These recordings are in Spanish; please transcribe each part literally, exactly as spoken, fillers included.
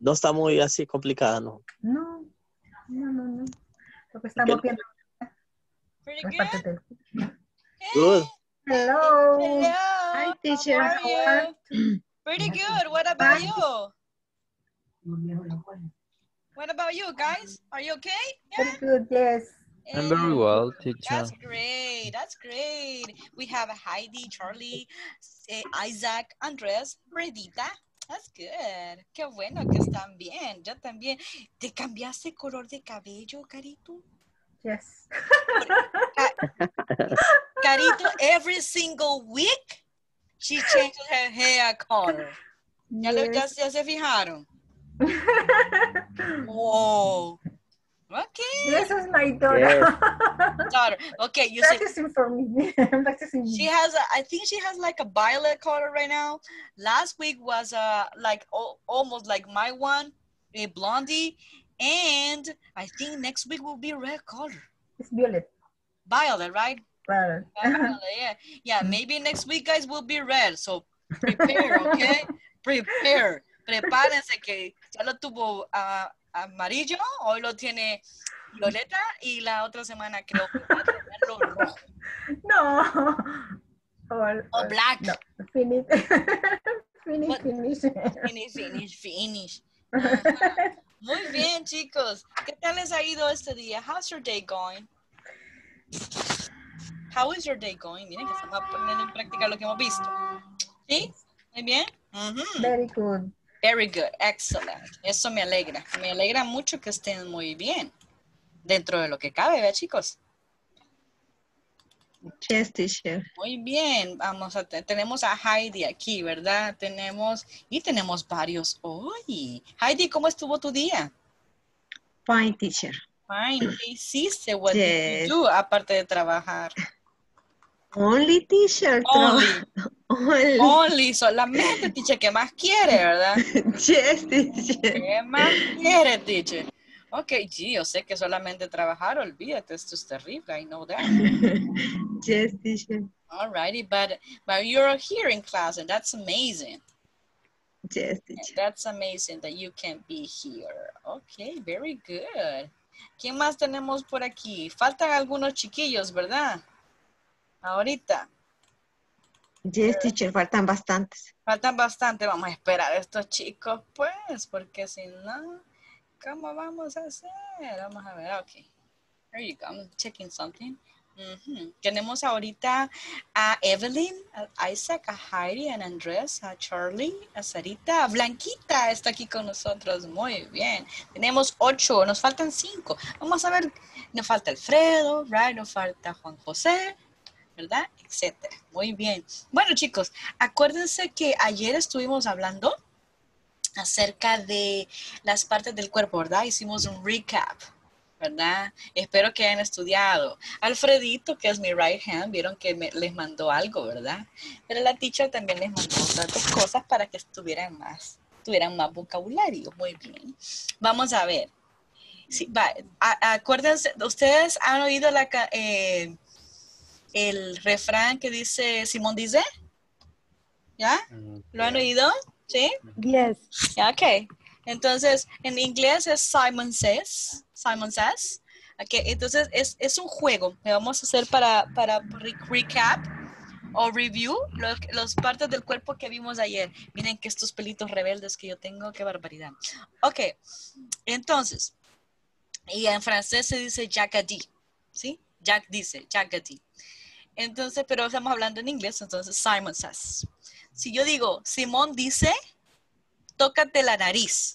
no está muy así complicada, ¿no? No, no, no, no. Lo que estamos Okay. viendo. Pretty good? Good. Hello. Hello. Hi, teacher. How are you? Pretty good. What about Fine. you? What about you guys? Are you okay? Yeah. Very good, yes. I'm very well, teacher. That's great. That's great. We have Heidi, Charlie, eh, Isaac, Andres, Bredita. That's good. Qué bueno que están bien. Yo también. ¿Te cambiaste color de cabello, Carito? Yes. Ca- Carito, every single week, she changes her hair color. ¿Ya, lo, ya, Yes. ya se fijaron? Oh. Okay. This is my daughter. Daughter. Okay, you see. Practicing for me. Practicing She me. has, a, I think she has like a violet color right now. Last week was uh, like oh, almost like my one, a blondie. And I think next week will be red color. It's violet. Violet, right? Violet. Violet, yeah. Yeah, maybe next week, guys, will be red. So prepare, okay? Prepare. Prepárense que ya lo tuvo uh, amarillo, hoy lo tiene violeta y la otra semana creo que va a tenerlo rojo. No. Or, O black. No. Finish. Finish, What? finish. Finish, finish, finish. Ajá. Muy bien, chicos. ¿Qué tal les ha ido este día? How's your day going? How is your day going? Miren que estamos poniendo en práctica lo que hemos visto. ¿Sí? ¿Muy bien? Uh-huh. Very good. Very good. Excellent. Eso me alegra. Me alegra mucho que estén muy bien. Dentro de lo que cabe, ¿verdad, chicos? Yes, teacher. Muy bien. Vamos a te tenemos a Heidi aquí, ¿verdad? Tenemos, y tenemos varios hoy. Heidi, ¿cómo estuvo tu día? Fine, teacher. Fine. ¿Qué hiciste? What Yes. did you do aparte de trabajar? Only, teacher. Only. Only. Only, solamente, teacher. ¿Qué más quiere, verdad? Yes, teacher. ¿Qué más quiere, teacher? Ok, sí, yo sé que solamente trabajar, olvídate, esto es terrible, I know that. Yes, teacher. Alrighty, but, but you're here in class and that's amazing. Yes, teacher. That's amazing that you can be here. Okay, very good. ¿Quién más tenemos por aquí? Faltan algunos chiquillos, ¿verdad? Ahorita. Yes, teacher, faltan bastantes. Faltan bastante, vamos a esperar a estos chicos, pues, porque si no, ¿cómo vamos a hacer? Vamos a ver, ok. There you go, I'm checking something. Uh-huh. Tenemos ahorita a Evelyn, a Isaac, a Heidi, a Andrés, a Charlie, a Sarita, a Blanquita está aquí con nosotros. Muy bien. Tenemos ocho, nos faltan cinco. Vamos a ver, nos falta Alfredo, right? Nos falta Juan José, ¿verdad? Etcétera. Muy bien. Bueno, chicos, acuérdense que ayer estuvimos hablando acerca de las partes del cuerpo, ¿verdad? Hicimos un recap, ¿verdad? Espero que hayan estudiado. Alfredito, que es mi right hand, vieron que me, les mandó algo, ¿verdad? Pero la teacher también les mandó otras dos cosas para que estuvieran más, tuvieran más vocabulario. Muy bien. Vamos a ver. Sí, va, a, acuérdense, ¿ustedes han oído la, eh, el refrán que dice Simón dice? ¿Ya? ¿Lo han oído? ¿Sí? Yes. Ok. Entonces, en inglés es Simon Says. Simon Says. Okay. Entonces, es, es un juego que vamos a hacer para, para re recap o review los, los partes del cuerpo que vimos ayer. Miren que estos pelitos rebeldes que yo tengo, qué barbaridad. Ok. Entonces, y en francés se dice Jack a dit, ¿sí? Jack dice, Jack a dit. Entonces, pero estamos hablando en inglés, entonces Simon Says. Si yo digo, Simón dice, tócate la nariz.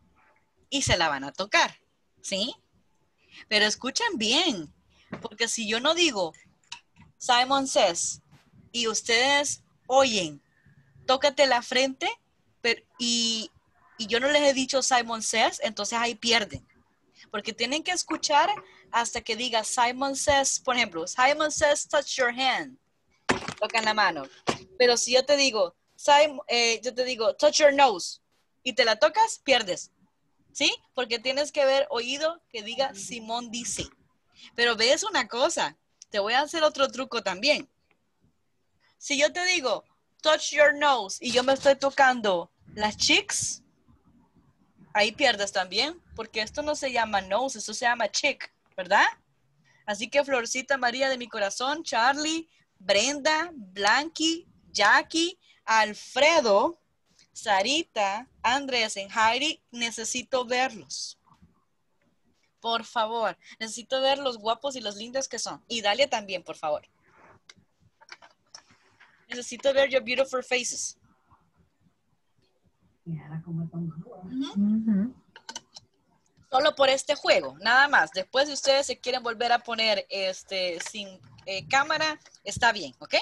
Y se la van a tocar, ¿sí? Pero escuchen bien, porque si yo no digo, Simon says, y ustedes oyen, tócate la frente, pero, y, y yo no les he dicho Simon says, entonces ahí pierden. Porque tienen que escuchar hasta que diga Simon says, por ejemplo, Simon says, touch your hand. Tocan la mano. Pero si yo te digo, Simon, eh, yo te digo, touch your nose, y te la tocas, pierdes. ¿Sí? Porque tienes que haber oído que diga Simón dice. Pero ves una cosa, te voy a hacer otro truco también. Si yo te digo, touch your nose, y yo me estoy tocando las cheeks, ahí pierdes también, porque esto no se llama nose, esto se llama chick, ¿verdad? Así que Florcita María de mi corazón, Charlie, Brenda, Blanqui, Jackie, Alfredo, Sarita, Andrés y Heidi, necesito verlos. Por favor, necesito ver los guapos y los lindos que son. Y Dalia también, por favor. Necesito ver your beautiful faces. Uh-huh. Ujú. Solo por este juego, nada más. Después, si ustedes se quieren volver a poner este sin eh, cámara, está bien, ¿ok?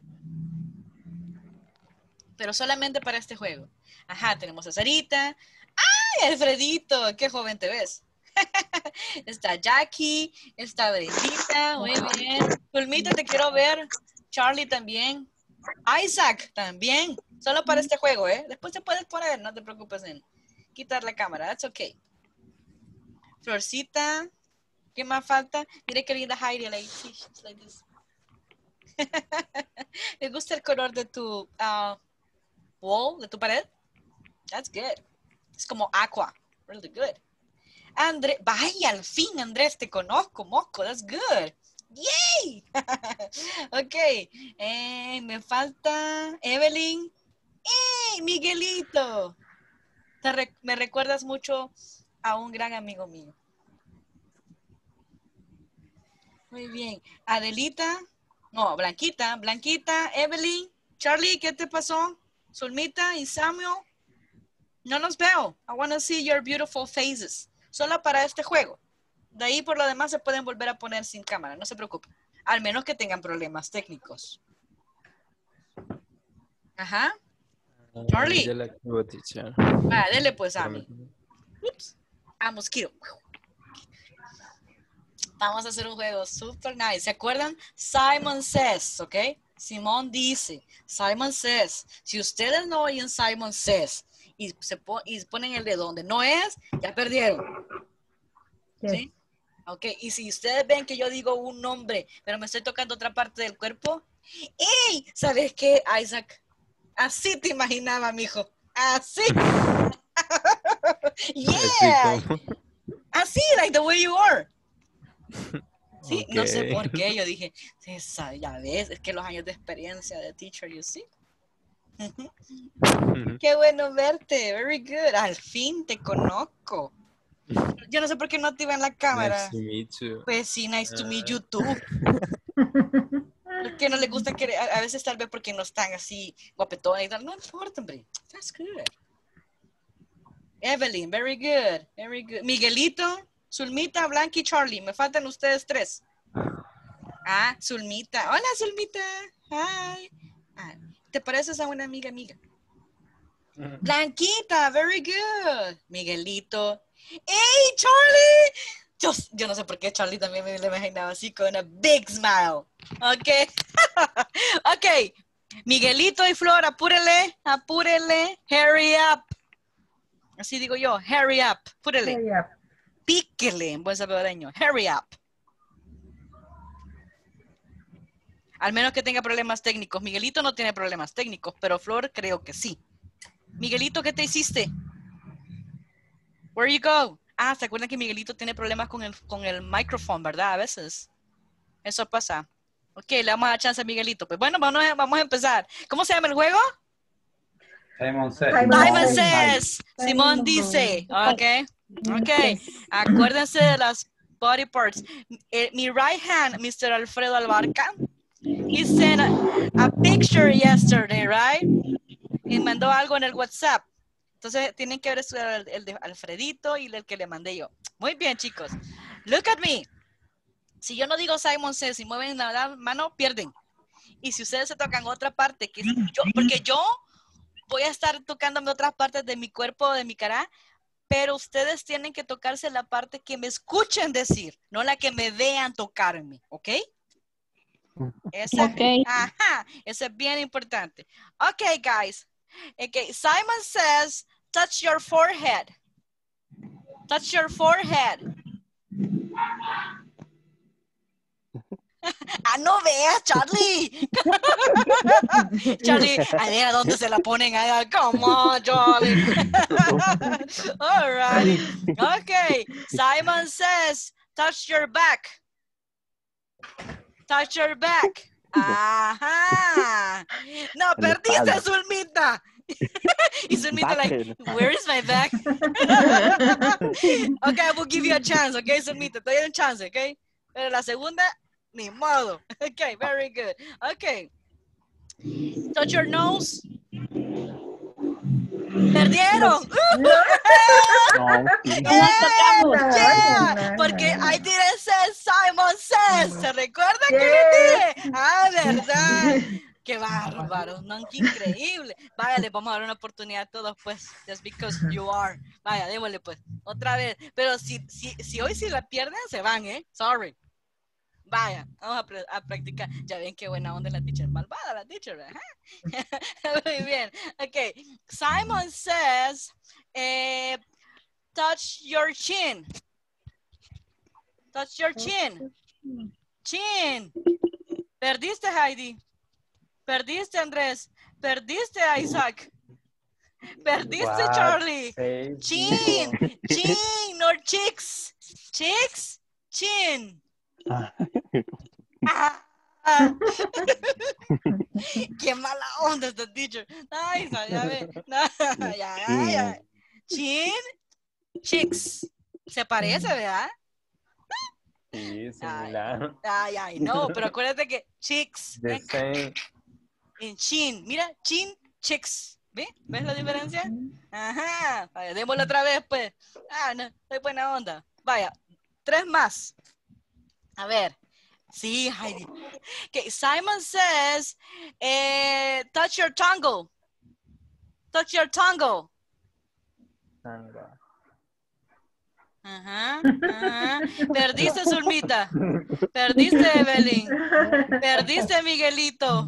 Pero solamente para este juego. Ajá, tenemos a Sarita. ¡Ay, Alfredito! ¡Qué joven te ves! Está Jackie, está Brendita, muy bien. Pulmita, te quiero ver. Charlie también. Isaac también. Solo para este juego, ¿eh? Después te puedes poner, no te preocupes en quitar la cámara. That's okay. Florcita. ¿Qué más falta? Mire qué linda Heidi. Like, like this. ¿Me gusta el color de tu uh, wall, de tu pared? That's good. Es como aqua. Really good. Andrés, vaya, al fin, Andrés, te conozco, Mosco. That's good. Yay. Ok. Eh, me falta Evelyn. ¡Hey, Miguelito! Te re me recuerdas mucho a un gran amigo mío. Muy bien. Adelita. No, Blanquita. Blanquita, Evelyn. Charlie, ¿qué te pasó? Zulmita y Samuel. No los veo. I want to see your beautiful faces. Solo para este juego. De ahí por lo demás se pueden volver a poner sin cámara. No se preocupen. Al menos que tengan problemas técnicos. Ajá. Charlie. Ya la activo, teacher. Ah, dele pues a mí. Ups. Ah, mosquito. Vamos a hacer un juego super nice. ¿Se acuerdan? Simon Says, ¿ok? Simón dice. Simon Says. Si ustedes no oyen Simon Says y se pon y ponen el de donde no es, ya perdieron. Yes. ¿Sí? Ok. Y si ustedes ven que yo digo un nombre, pero me estoy tocando otra parte del cuerpo, ¡ey! ¿Sabes qué, Isaac? Así te imaginaba, mijo. Así. Yeah. Así como. Así, like the way you are. Sí, Okay. no sé por qué. Yo dije, esa, ya ves, es que los años de experiencia de teacher, you see. Qué bueno verte. Very good. Al fin te conozco. Yo no sé por qué no te iba en la cámara. Nice to meet you. Pues sí, nice to meet you too. Ujú. Que no les gusta que a, a veces tal vez porque no están así guapetones y tal. No importa, hombre. That's good. Evelyn, very good. Very good. Miguelito, Zulmita, Blanqui, Charlie. Me faltan ustedes tres. Ah, Zulmita. Hola, Zulmita. Hi. Ah, ¿te pareces a una amiga amiga? Blanquita, very good. Miguelito. ¡Hey, Charlie! Yo, yo no sé por qué Charlie también me lo imaginaba así con una big smile. Ok. Ok. Miguelito y Flor, apúrele, apúrele. Hurry up. Así digo yo, hurry up. Apúrele. Hurry up. Píquele en buen salvadoreño. Hurry up. Al menos que tenga problemas técnicos. Miguelito no tiene problemas técnicos, pero Flor creo que sí. Miguelito, ¿qué te hiciste? Where you go? Ah, ¿se acuerdan que Miguelito tiene problemas con el, con el micrófono, verdad? A veces. Eso pasa. Ok, le damos la chance a Miguelito. Pues bueno, vamos a, vamos a empezar. ¿Cómo se llama el juego? Simon Says. Simon Simon Says. Says. Simón Simon dice. Ok. Ok. Yes. Acuérdense de las body parts. Eh, mi right hand, mister Alfredo Albarca, he sent a, a picture yesterday, right? Y mandó algo en el WhatsApp. Entonces tienen que ver el, el de Alfredito y el que le mandé yo. Muy bien, chicos. Look at me. Si yo no digo Simon Says y mueven la mano, pierden. Y si ustedes se tocan otra parte, que yo, porque yo voy a estar tocándome otras partes de mi cuerpo, de mi cara, pero ustedes tienen que tocarse la parte que me escuchen decir, no la que me vean tocarme, ¿ok? Esa, Okay. Ajá, eso es bien importante. Ok, guys. Okay, Simon Says, touch your forehead. Touch your forehead. Ah, no veas, Charlie. Charlie, a ver a dónde se la ponen allá. Come on, Charlie. All right. Okay. Simon says, touch your back. Touch your back. Ajá. No, En la perdiste, espalda. Zulmita. Y Zulmita like, where is my back? Okay, I will give you a chance, okay, Zulmita. Te doy un chance, okay? Pero la segunda, ni modo. Okay, very good. Okay. Touch your nose. Perdieron. No, Yeah, yeah, no, porque no. I didn't say Simon says. ¿Se recuerda que les dije? Ah, verdad. Qué bárbaro, no, qué increíble. Vaya, les vamos a dar una oportunidad a todos, pues, just because you are. Vaya, démosle, pues, otra vez. Pero si, si, si hoy si la pierden, se van, ¿eh? Sorry. Vaya, vamos a, pr- a practicar. Ya ven qué buena onda la teacher. Malvada la teacher, ¿verdad? Muy bien. Ok. Simon says, eh, touch your chin. Touch your chin. Chin. Perdiste, Heidi. Perdiste, Andrés. Perdiste, Isaac. Perdiste, What? Charlie. Say Chin. zero. Chin, or cheeks. Cheeks, chin. Ah. Qué mala onda esta teacher. Ay, ya ve. No, ya, ya, ya. Chin, cheeks. Se parece, ¿verdad? Sí, similar. Ay, ay, no, pero acuérdate que cheeks The same. en chin. Mira, chin, cheeks. ¿Ve? ¿Ves la diferencia? Ajá. Vaya, démoslo otra vez, pues. Ah, no, estoy buena onda. Vaya, tres más. A ver. Sí, Heidi. Okay, Simon says, eh, touch your tongue. Touch your tongue. Sanga. Ajá, ajá. Perdiste, Zulmita. Perdiste, Evelyn. Perdiste, Miguelito.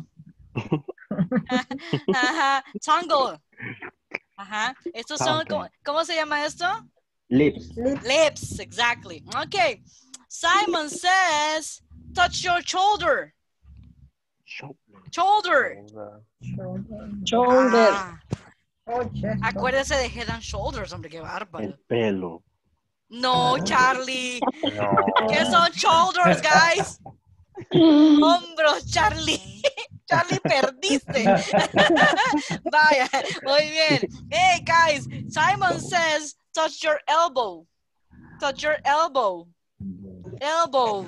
Ajá, tongue. Ajá. Estos son, ¿cómo, ¿cómo se llama esto? Lips. Lips, exactly. Okay. Simon says, touch your shoulder. Shoulder. Shoulder. Ah, Oh, chest. acuérdese de head and shoulders, hombre, qué bárbaro. El pelo. No, Charlie. No. ¿Qué son shoulders, guys? Hombros, Charlie. Charlie, perdiste. Vaya, muy bien. Hey, guys, Simon says, touch your elbow. Touch your elbow. Elbow.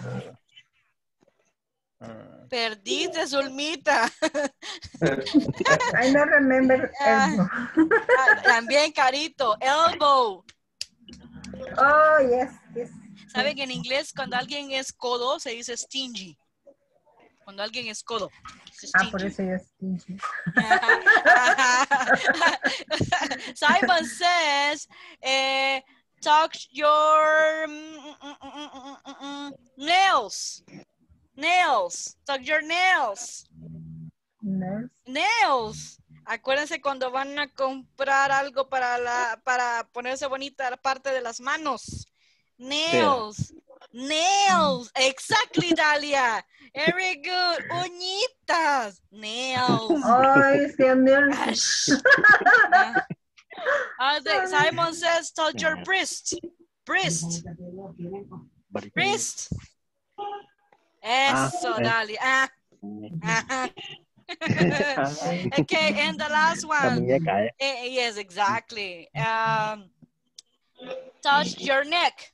Mm. Perdiste, Zulmita. I don't remember Ah. elbow. Ah, también, Carito. Elbow. Oh, yes, yes. ¿Saben que en inglés cuando alguien es codo se dice stingy? Cuando alguien es codo. es Ah, por stingy. eso yo stingy. Simon says, eh, touch your mm, mm, mm, mm, mm, mm, nails. Nails. Touch your nails. No. Nails. Acuérdense cuando van a comprar algo para, la, para ponerse bonita la parte de las manos. Nails. Nails. Exactly, Dalia. Very good. Uñitas. Nails. Oh, es que no. Ash. Uh, the- Simon says, touch your breast. Breast. Breast. Eso, eh. Dalia. Ah. Ajá. Okay, and the last La one. muñeca, eh. Eh, yes, exactly. Um, touch your neck.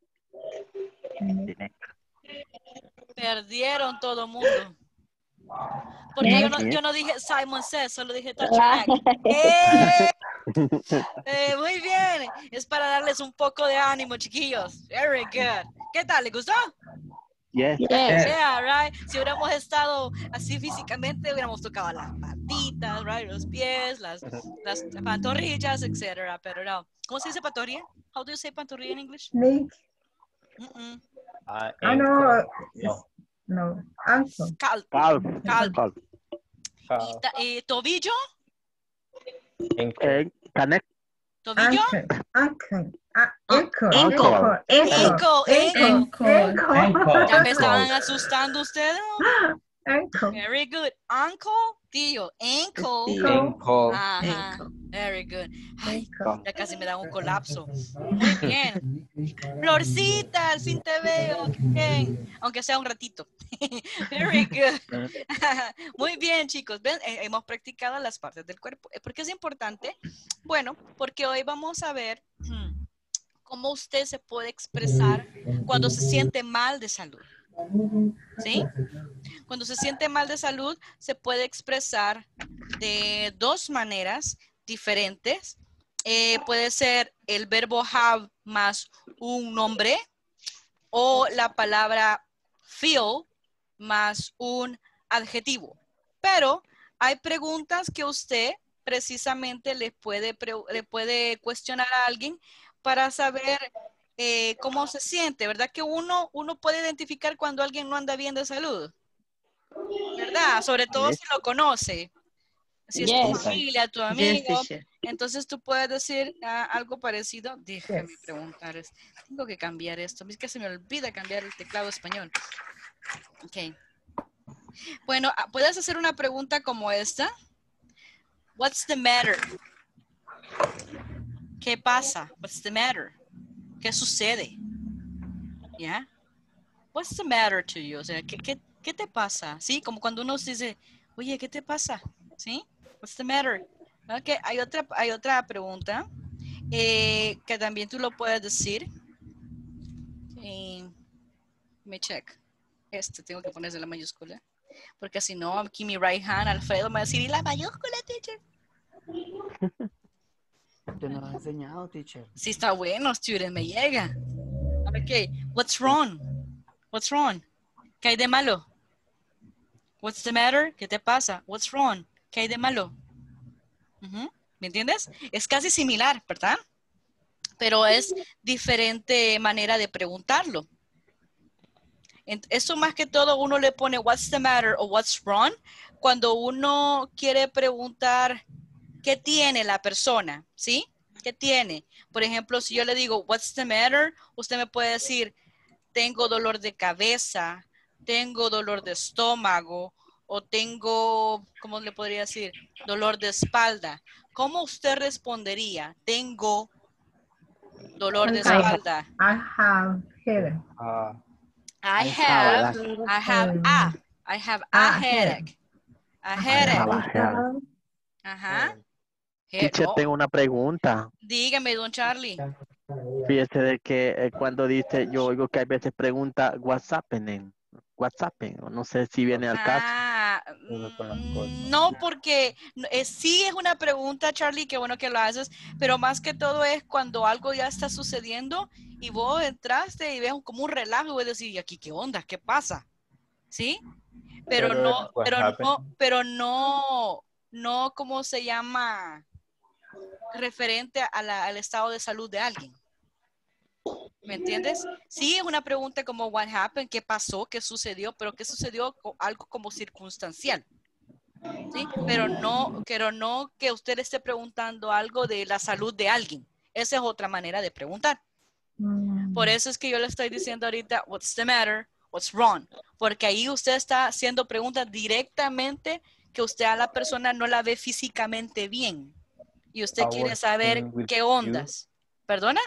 Perdieron todo mundo. Porque yo no, yo no dije Simon says, solo dije touch your neck. ¡Eh! Eh, muy bien. Es para darles un poco de ánimo, chiquillos. Very good. ¿Qué tal? ¿Les gustó? Yes. Yeah, right. Si hubiéramos estado así físicamente, hubiéramos tocado las patitas, right, los pies, las, las pantorrillas, etcétera. Pero no. ¿Cómo se dice pantorrilla? How do you say pantorrilla in English? Snake. Mm-mm. Ah, Ah, no. ankle. No. No. Ankle. Calf. Calf. Calf. Calf. Y, ta- y tobillo, Ankle. Eh, Canek. tobillo, Ankle. Ankle. Ah, Echo. Ankle. Echo. Ankle, ankle. Echo. Ankle. Ya me estaban asustando ustedes. Ankle. Very good. Uncle, tío. Ankle. Tío. Ankle. Ajá. Ankle. Very good. Ay, Ankle. ya casi me da un colapso. Muy bien. Florcita, al fin te veo. Qué bien. Aunque sea un ratito. Very good. Muy bien, chicos. ¿Ven? Eh, Hemos practicado las partes del cuerpo. ¿Por qué es importante? Bueno, porque hoy vamos a ver hmm, cómo usted se puede expresar cuando se siente mal de salud. ¿Sí? Cuando se siente mal de salud, se puede expresar de dos maneras diferentes. Eh, puede ser el verbo have más un nombre o la palabra feel más un adjetivo. Pero hay preguntas que usted precisamente le puede, pre- le puede cuestionar a alguien para saber eh, cómo se siente, ¿verdad? Que uno, uno puede identificar cuando alguien no anda bien de salud, ¿verdad? Sobre todo Yes. si lo conoce. Si es tu Yes. familia, tu Yes, amigo, teacher. entonces tú puedes decir ah, algo parecido. Déjame Yes. preguntar, es- tengo que cambiar esto. Es que se me olvida cambiar el teclado español. Ok. Bueno, ah, puedes hacer una pregunta como esta. What's the matter? ¿Qué pasa? What's the matter? ¿Qué sucede? ¿Ya? What's the matter to you? O sea, ¿qué, qué, qué te pasa? ¿Sí? Como cuando uno dice, oye, ¿qué te pasa? ¿Sí? What's the matter? Ok, hay otra, hay otra pregunta eh, que también tú lo puedes decir. Eh, me check. Este tengo que ponerse la mayúscula. Porque si no, aquí mi right hand, Alfredo, me va a decir, ¿y la mayúscula, teacher? Te nos ha enseñado, teacher. Sí, está bueno, student, me llega. Ok, what's wrong? What's wrong? ¿Qué hay de malo? What's the matter? ¿Qué te pasa? What's wrong? ¿Qué hay de malo? Ujú, ¿me entiendes? Es casi similar, ¿verdad? Pero es diferente manera de preguntarlo. Ent- Eso más que todo uno le pone what's the matter o what's wrong cuando uno quiere preguntar qué tiene la persona, ¿sí? ¿Qué tiene? Por ejemplo, si yo le digo what's the matter, usted me puede decir tengo dolor de cabeza, tengo dolor de estómago o tengo, ¿cómo le podría decir? Dolor de espalda. ¿Cómo usted respondería? Tengo dolor de I have- espalda. I have headache. Ah, I I have, have I have a, I have a Ah, headache. A I have headache. a headache. Ajá. He- Teacher, oh, tengo una pregunta. dígame, don Charlie. Fíjese de que eh, cuando dice, yo oigo que hay veces pregunta, what's happening? What's happening? No sé si viene al caso. Ah, Eso con las cosas. mm, no, porque no, eh, sí es una pregunta, Charlie, qué bueno que lo haces, pero más que todo es cuando algo ya está sucediendo y vos entraste y ves como un relajo y vos decís, ¿y aquí qué onda? ¿Qué pasa? ¿Sí? Pero, Pero no, es what pero happened. no, pero no, no, ¿cómo se llama? Referente a la- al estado de salud de alguien. ¿Me entiendes? Sí, es una pregunta como what happened, qué pasó, qué sucedió, pero qué sucedió co- algo como circunstancial. ¿Sí? Pero no, pero no que usted esté preguntando algo de la salud de alguien. Esa es otra manera de preguntar. Mm. Por eso es que yo le estoy diciendo ahorita, what's the matter, what's wrong, porque ahí usted está haciendo preguntas directamente que usted a la persona no la ve físicamente bien. Y usted Our quiere saber thing with qué you. ondas. ¿Perdona?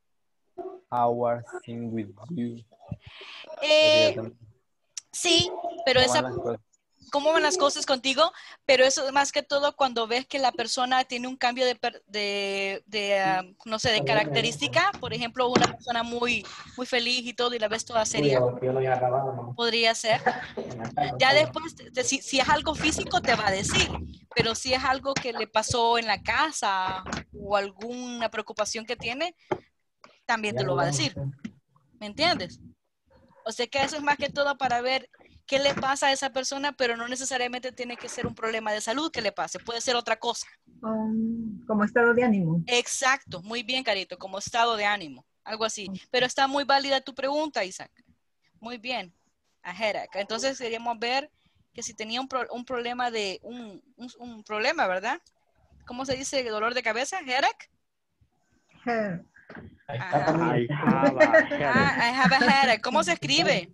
Our thing with you. Eh, Sería también, sí, pero ¿cómo esa, van las cosas? ¿cómo van las cosas contigo? Pero eso es más que todo cuando ves que la persona tiene un cambio de, per- de, de, ah, no sé, de característica. Por ejemplo, una persona muy, muy feliz y todo y la ves toda seria. Podría ser. Ya después, te- te- si, si es algo físico, te va a decir. Pero si es algo que le pasó en la casa o alguna preocupación que tiene, también te lo va a decir. ¿Me entiendes? O sea que eso es más que todo para ver qué le pasa a esa persona, pero no necesariamente tiene que ser un problema de salud que le pase. Puede ser otra cosa. Um, como estado de ánimo. Exacto. Muy bien, Carito. Como estado de ánimo. Algo así. Pero está muy válida tu pregunta, Isaac. Muy bien. A headache. Entonces queríamos ver que si tenía un, pro- un problema de... Un, un, un problema, ¿verdad? ¿Cómo se dice? ¿Dolor de cabeza? ¿Headache? Head. Ajá. I have a headache. Ah, I have a headache. ¿Cómo se escribe?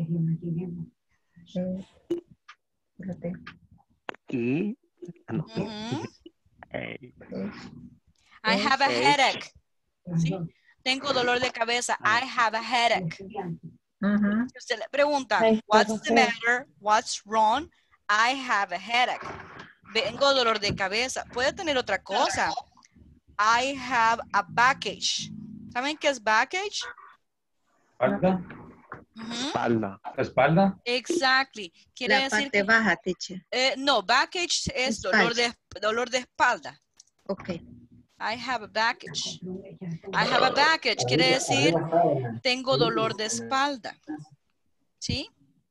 Eh, espérate. Y, ah, no. Ujú. Eh, I have a H. headache. ¿Sí? Tengo dolor de cabeza. I have a headache. Ujú. Si usted le pregunta, I have what's a the matter? What's wrong? I have a headache. Vengo dolor de cabeza. Puede tener otra cosa. I have a backache. ¿Saben qué es backache? ¿Espalda? Ujú. Espalda. ¿Espalda? Exactly. Quiere La decir parte que, baja, teacher. eh, no, backache es dolor de, dolor de espalda. Ok. I have a backache. I have a backache. Quiere decir tengo dolor de espalda. ¿Sí?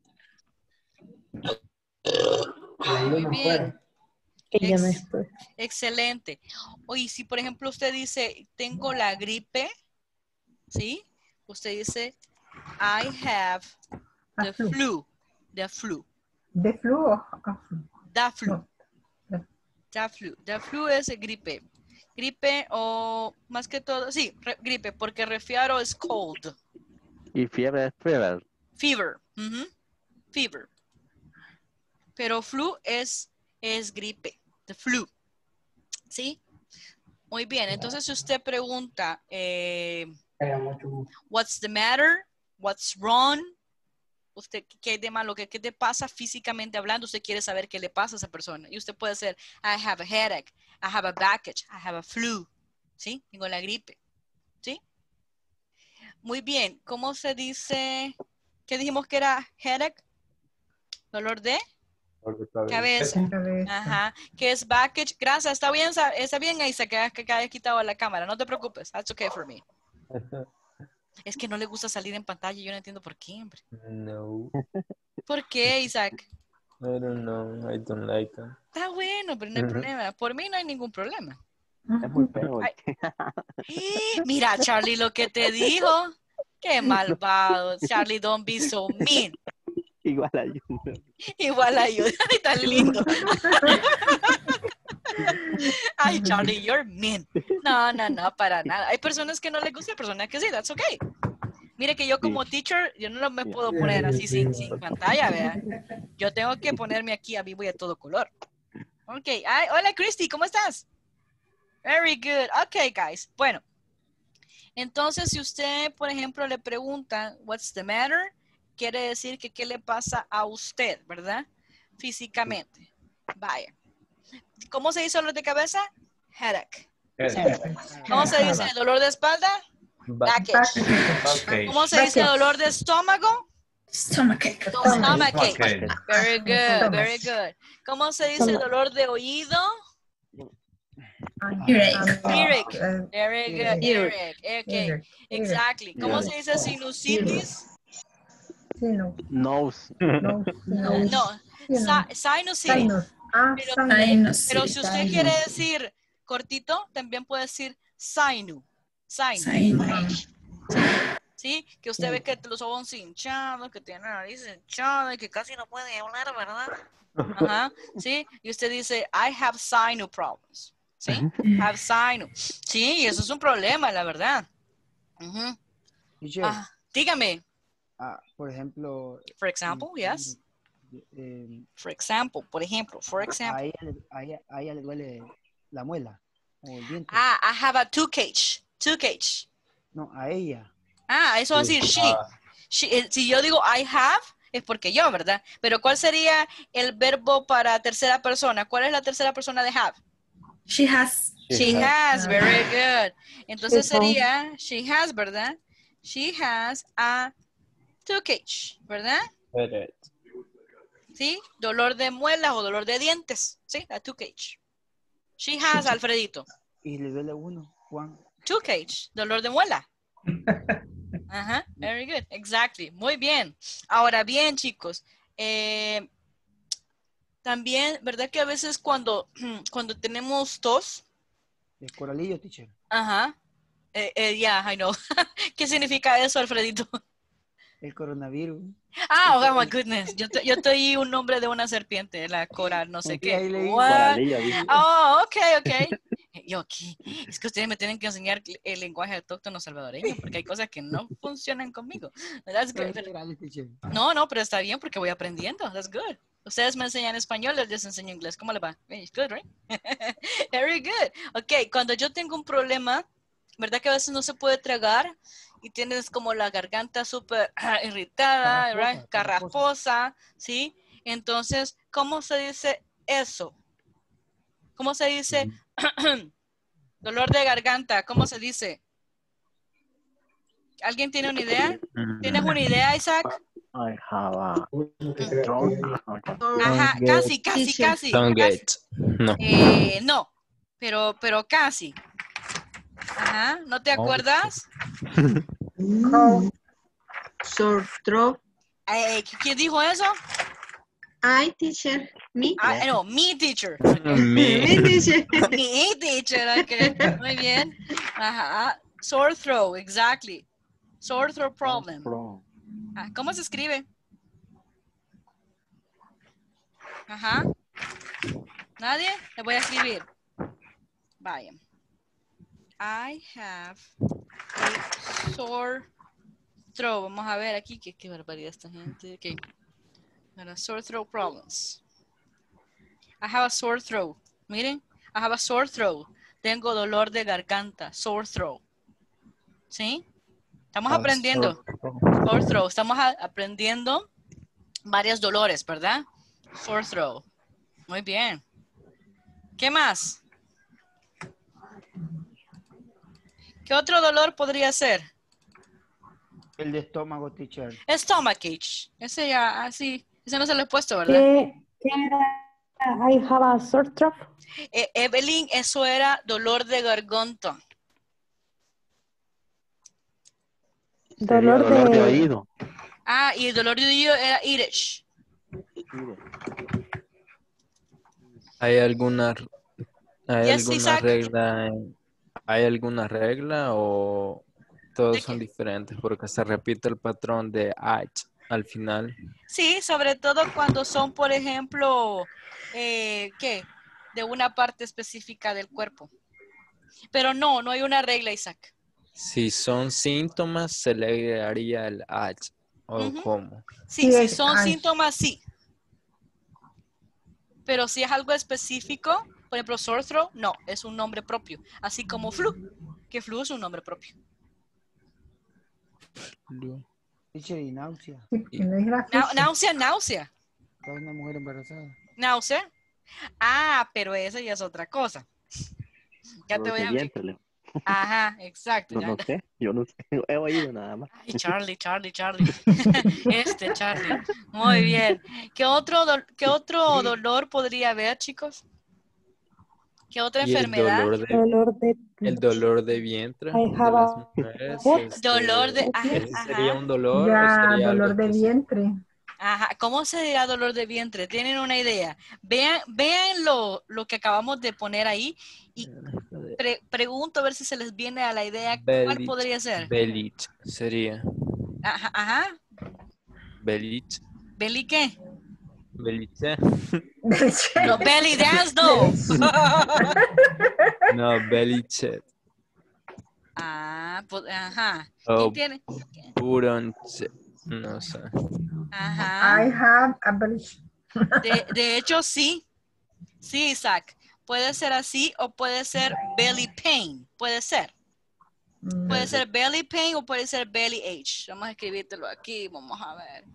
Muy bien. Ella no Ex- está. excelente. Oye, si por ejemplo usted dice, tengo la gripe, ¿sí? Usted dice, I have A the flu. flu. The flu. ¿De flu o a flu? The flu. No. The flu. The flu es gripe. Gripe o más que todo, sí, re- gripe, porque resfriado es cold. Y fiebre es fever. Fever. Ujú. Fever. Pero flu es, es gripe. The flu. ¿Sí? Muy bien. Entonces, si usted pregunta, eh, what's the matter? What's wrong? Usted, ¿qué hay de malo? ¿Qué, ¿Qué te pasa físicamente hablando? Usted quiere saber qué le pasa a esa persona. Y usted puede decir, I have a headache. I have a backache. I have a flu. ¿Sí? Tengo la gripe. ¿Sí? Muy bien. ¿Cómo se dice? ¿Qué dijimos que era headache? Dolor de Dolor de cabeza. cabeza. Cabeza. Ajá. ¿Qué es backache? Gracias. Está bien, sa- está bien, Isa, que, que, que hayas quitado la cámara. No te preocupes. That's okay for me. Es que no le gusta salir en pantalla. Yo no entiendo por qué, hombre. No, ¿Por qué, Isaac? I don't know. I don't like them. Está bueno, pero no hay Ujú. problema. Por mí no hay ningún problema. Es muy feo. Ay. ¡Eh! Mira, Charlie, lo que te dijo. Qué malvado. Charlie, don't be so mean. Igual ayuda. Igual a yo. Ay, tan lindo. Ay, Charlie, you're mean. No, no, no, para nada. Hay personas que no les gusta, hay personas que sí, that's okay. Mire que yo como teacher, yo no me puedo poner así sin, sin pantalla, vea. Yo tengo que ponerme aquí a vivo y a todo color. Ok. Ay, hola, Christy, ¿cómo estás? Very good. Ok, guys. Bueno. Entonces, si usted, por ejemplo, le pregunta, what's the matter? Quiere decir que qué le pasa a usted, ¿verdad? Físicamente. Vaya. ¿Cómo se dice dolor de cabeza? Headache. ¿Cómo se dice dolor de espalda? Backache. Okay. ¿Cómo se dice dolor de estómago? Stomachache. Stomachache. Okay. Very good, Stomach. very good. ¿Cómo se dice dolor de oído? Earache. Earache. Eh, Very good, Earache. earache. Okay, Earache. exactly. ¿Cómo se dice sinusitis? Sí, no. Nose. No. No, No. Sí, no. si- sinusitis. Sinus. Ah, Pero- sinus. Pero si usted quiere decir cortito, también puede decir sinu. Sinu. Sinus. ¿Sí? Que usted ve que los ojos hinchados, que tiene la nariz hinchada y que casi no puede hablar, ¿verdad? Ajá, ¿sí? Y usted dice, I have sinus problems. ¿Sí? Have sinus. Sí, eso es un problema, la verdad. Ujú. Teacher, Ah, dígame. ah, por ejemplo, For example, yes. eh, For example, por ejemplo, for a, example. ella, le- a, ella, a ella le duele la muela o el diente. Ah, I have a toothache. Toothache. No, a ella. Ah, eso va a decir she. She, eh, si yo digo I have, es porque yo, ¿verdad? Pero ¿cuál sería el verbo para tercera persona? ¿Cuál es la tercera persona de have? She has. She has, very good. Entonces She has. sería, she has, ¿verdad? She has a toothache, ¿verdad? Headache. ¿Sí? Dolor de muelas o dolor de dientes, ¿sí? A toothache. She has, Alfredito. Y le duele a uno, Juan. Toothache, dolor de muela. Ajá, very good, exactly. Muy bien. Ahora bien, chicos, eh, también, ¿verdad que a veces cuando, cuando tenemos tos, El coralillo, teacher. ajá, eh, eh, yeah, I know. ¿Qué significa eso, Alfredito? El coronavirus. Ah, oh my goodness, yo, te- yo estoy un nombre de una serpiente, la coral, no sé Sí, ahí qué. leí. What? Coralillo, dice. Oh, ok, ok. Yo aquí, es que ustedes me tienen que enseñar el lenguaje autóctono salvadoreño, porque hay cosas que no funcionan conmigo. That's good. No, no, pero está bien porque voy aprendiendo. That's good. Ustedes me enseñan español, les enseño inglés. ¿Cómo le va? It's good, right? Very good. Ok, cuando yo tengo un problema, ¿verdad que a veces no se puede tragar? Y tienes como la garganta súper irritada, Carrasposa, right? Carrasposa, ¿sí? Entonces, ¿cómo se dice eso? ¿Cómo se dice dolor de garganta? ¿Cómo se dice? ¿Alguien tiene una idea? ¿Tienes una idea, Isaac? I have a stroke. Ajá, casi, casi, Teacher. casi. Don't casi. get. No. Eh, no, pero, pero casi. Ajá, ¿no te acuerdas? Cold. Sore throat. Eh, ¿Quién dijo eso? I, teacher. Me. Ah, no, mi teacher. Me. Me, teacher. Mi teacher, ok. Muy bien. Ajá. Sore throat, exactly. Sore throat problem. Ah, ¿cómo se escribe? Ajá. ¿Nadie? Le voy a escribir. Vaya. I have a sore throat. Vamos a ver aquí. Qué, qué barbaridad esta gente. Okay. Para sore throat problems. I have a sore throat. Miren. I have a sore throat. Tengo dolor de garganta. Sore throat. ¿Sí? Estamos Ah, aprendiendo. sore Sore throat. Estamos a- aprendiendo varios dolores, ¿verdad? Sore throat. Muy bien. ¿Qué más? ¿Qué otro dolor podría ser? El de estómago, teacher. Stomachache. Ese ya, así. Ese no se lo he puesto, ¿verdad? ¿Qué, qué era? I have a sore throat. Eh, Evelyn, eso era dolor de garganta. Sería Dolor dolor de de- oído. Ah, y el dolor de oído era Irish. ¿Hay alguna, hay Yes, alguna Isaac. regla? en- ¿Hay alguna regla o todos ¿De son qué? diferentes? Porque se repite el patrón de H al final. Sí, sobre todo cuando son, por ejemplo, eh, ¿qué? De una parte específica del cuerpo. Pero no, no hay una regla, Isaac. Si son síntomas, se le agregaría el H. ¿O Ujú. cómo? Sí, Sí, si es- son ay. síntomas, sí. Pero si es algo específico, por ejemplo, sore throat, no, es un nombre propio. Así como flu, que flu es un nombre propio. Teacher y náusea. Sí, porque no es la Nau- ficha. náusea, náusea. Para una mujer embarazada. Náusea. Ah, pero esa ya es otra cosa. Ya te Dolor voy de a... vientre, Leo. Ajá, exacto. No, ya- no sé, yo no sé. He oído nada más. Ay, Charlie, Charlie, Charlie. Este Charlie. Muy bien. ¿Qué otro, do- ¿Qué otro dolor podría haber, chicos? ¿Qué otra Y el enfermedad? dolor de, Dolor de... el dolor de vientre I de have las a- mujeres. este, Dolor de... Ajá, ¿ese sería ajá. un dolor o Ya, sería algo dolor de específico? vientre. Ajá. ¿Cómo se dirá dolor de vientre? ¿Tienen una idea? Vean, vean lo, lo que acabamos de poner ahí y pre- pregunto a ver si se les viene a la idea cuál Belich, podría ser. Belich sería. Ajá, ajá. Belich. ¿Belly qué? Beliche. No, belly dance, no. No, Belichet. Ah, pues, ajá. O ¿Quién tiene? Buronche. No sé. Ajá. I have a bleach. De, de hecho, sí. Sí, Isaac. Puede ser así o puede ser belly pain. Puede ser. Puede ser belly pain o puede ser belly ache. Vamos a escribírtelo aquí. Vamos a ver.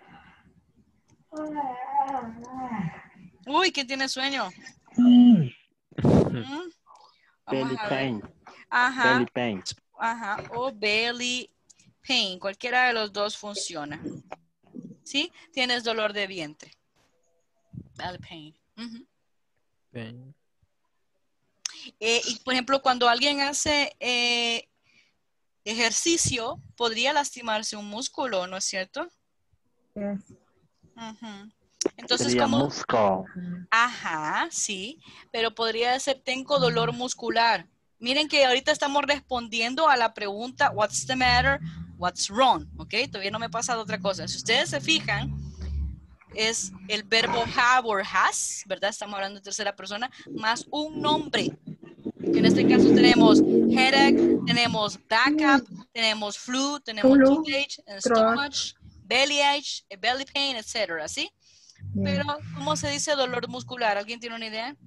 Uy, ¿quién tiene sueño? Mm. Vamos Belly a ver. pain. Ajá. Belly pain. Ajá. O belly pain. Cualquiera de los dos funciona. ¿Sí? Tienes dolor de vientre. Belly pain. Ujú. Pen- Eh, y por ejemplo, cuando alguien hace eh, ejercicio, podría lastimarse un músculo, ¿no es cierto? Yes. Ujú. Entonces, Sería como, muscle. ajá, sí, pero podría ser, tengo dolor muscular. Miren que ahorita estamos respondiendo a la pregunta, what's the matter, what's wrong, ¿ok? Todavía no me ha pasado otra cosa. Si ustedes se fijan, es el verbo have or has, ¿verdad? Estamos hablando de tercera persona, más un nombre. En este caso tenemos headache, tenemos backup, tenemos flu, tenemos Flu, toothache, throat. stomach, bellyache, belly pain, etcétera, ¿sí? Yeah. Pero, ¿cómo se dice dolor muscular? ¿Alguien tiene una idea?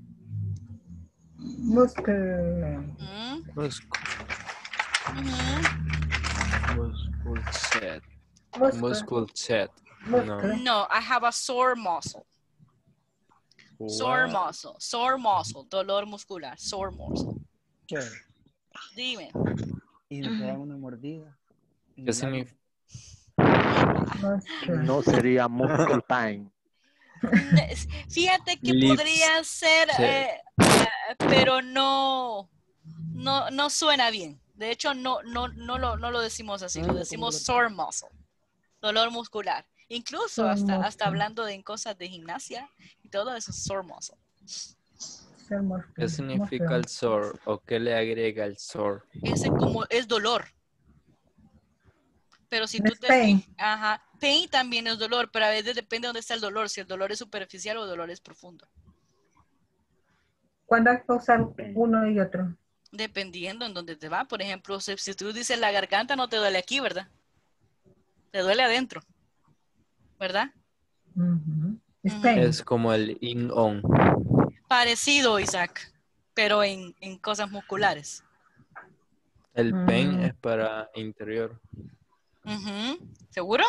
Muscle. Mm, Muscle, ujú. muscle set. Muscle. Muscle set. No. Muscle. No, I have a sore muscle. Sore What? muscle, sore muscle, dolor muscular, sore muscle. ¿Qué? Dime. Y me da una mordida. en ¿Qué el labio. significa? Muscle. No sería muscle pain. Ne- Fíjate que Lips. podría ser, Sí. eh, eh, pero no, no, no suena bien. De hecho, no, no, no, lo, no lo decimos así, lo decimos sore muscle, dolor muscular. Incluso Sore hasta, hasta muscle. hablando de en cosas de gimnasia y todo eso es sore muscle. Sore muscle. ¿Qué significa Muscle. el sore? ¿O qué le agrega el sore? Ese como es dolor. Pero si tú Es te pain. fi- ajá, pain también es dolor, pero a veces depende de dónde está el dolor, si el dolor es superficial o el dolor es profundo. ¿Cuándo hay que usar uno y otro? Dependiendo en dónde te va. Por ejemplo, si, si tú dices la garganta no te duele aquí, ¿verdad? Te duele adentro, ¿verdad? Ujú. Es Ujú. pain. Es como el in-on. Parecido, Isaac, pero en, en cosas musculares. El pain Mm. es para interior. Ujú. ¿Seguro?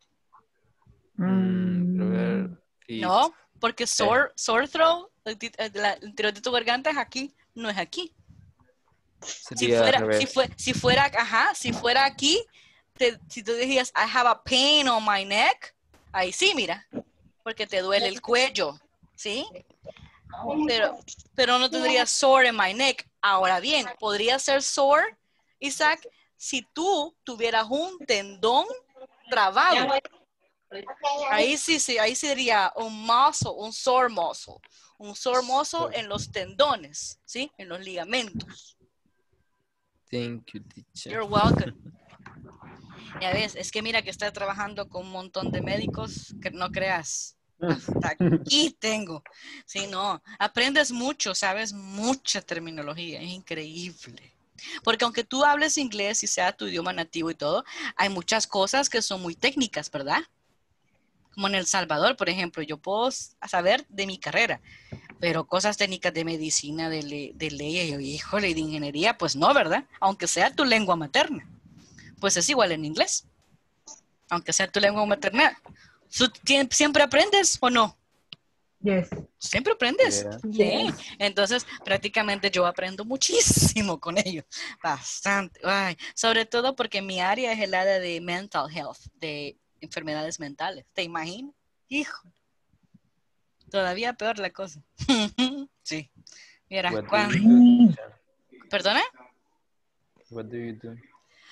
Mm, quiero ver. Mm. Feet. No, porque sore, sore throat, el, ti- el- la- el interior de tu garganta es aquí, no es aquí. Si Sería al fuera, revés. si, fue, si fuera, ajá, si fuera aquí, te- si tú decías, I have a pain on my neck, ahí sí, mira, porque te duele el cuello, ¿sí? Pero, pero no tendría sore en my neck. Ahora bien, podría ser sore, Isaac, si tú tuvieras un tendón trabado. Ahí sí, sí, ahí sería un muscle, un sore muscle. Un sore muscle en los tendones, ¿sí? En los ligamentos. Thank you, teacher. You're welcome. Ya ves, es que mira que está trabajando con un montón de médicos que no creas. Hasta aquí tengo. Sí, no. Aprendes mucho, sabes mucha terminología. Es increíble. Porque aunque tú hables inglés y sea tu idioma nativo y todo, hay muchas cosas que son muy técnicas, ¿verdad? Como en El Salvador, por ejemplo, yo puedo saber de mi carrera, pero cosas técnicas de medicina, de, le de ley, híjole, de ingeniería, pues no, ¿verdad? Aunque sea tu lengua materna. Pues es igual en inglés. Aunque sea tu lengua materna. ¿Siempre aprendes o no? Yes. Siempre aprendes. Yeah. Sí. Entonces, prácticamente yo aprendo muchísimo con ellos. Bastante. Ay, sobre todo porque mi área es el área de mental health, de enfermedades mentales. ¿Te imaginas? Hijo. Todavía peor la cosa. Sí. Mira, What do cuando... you do, teacher? ¿Perdona? What do you do?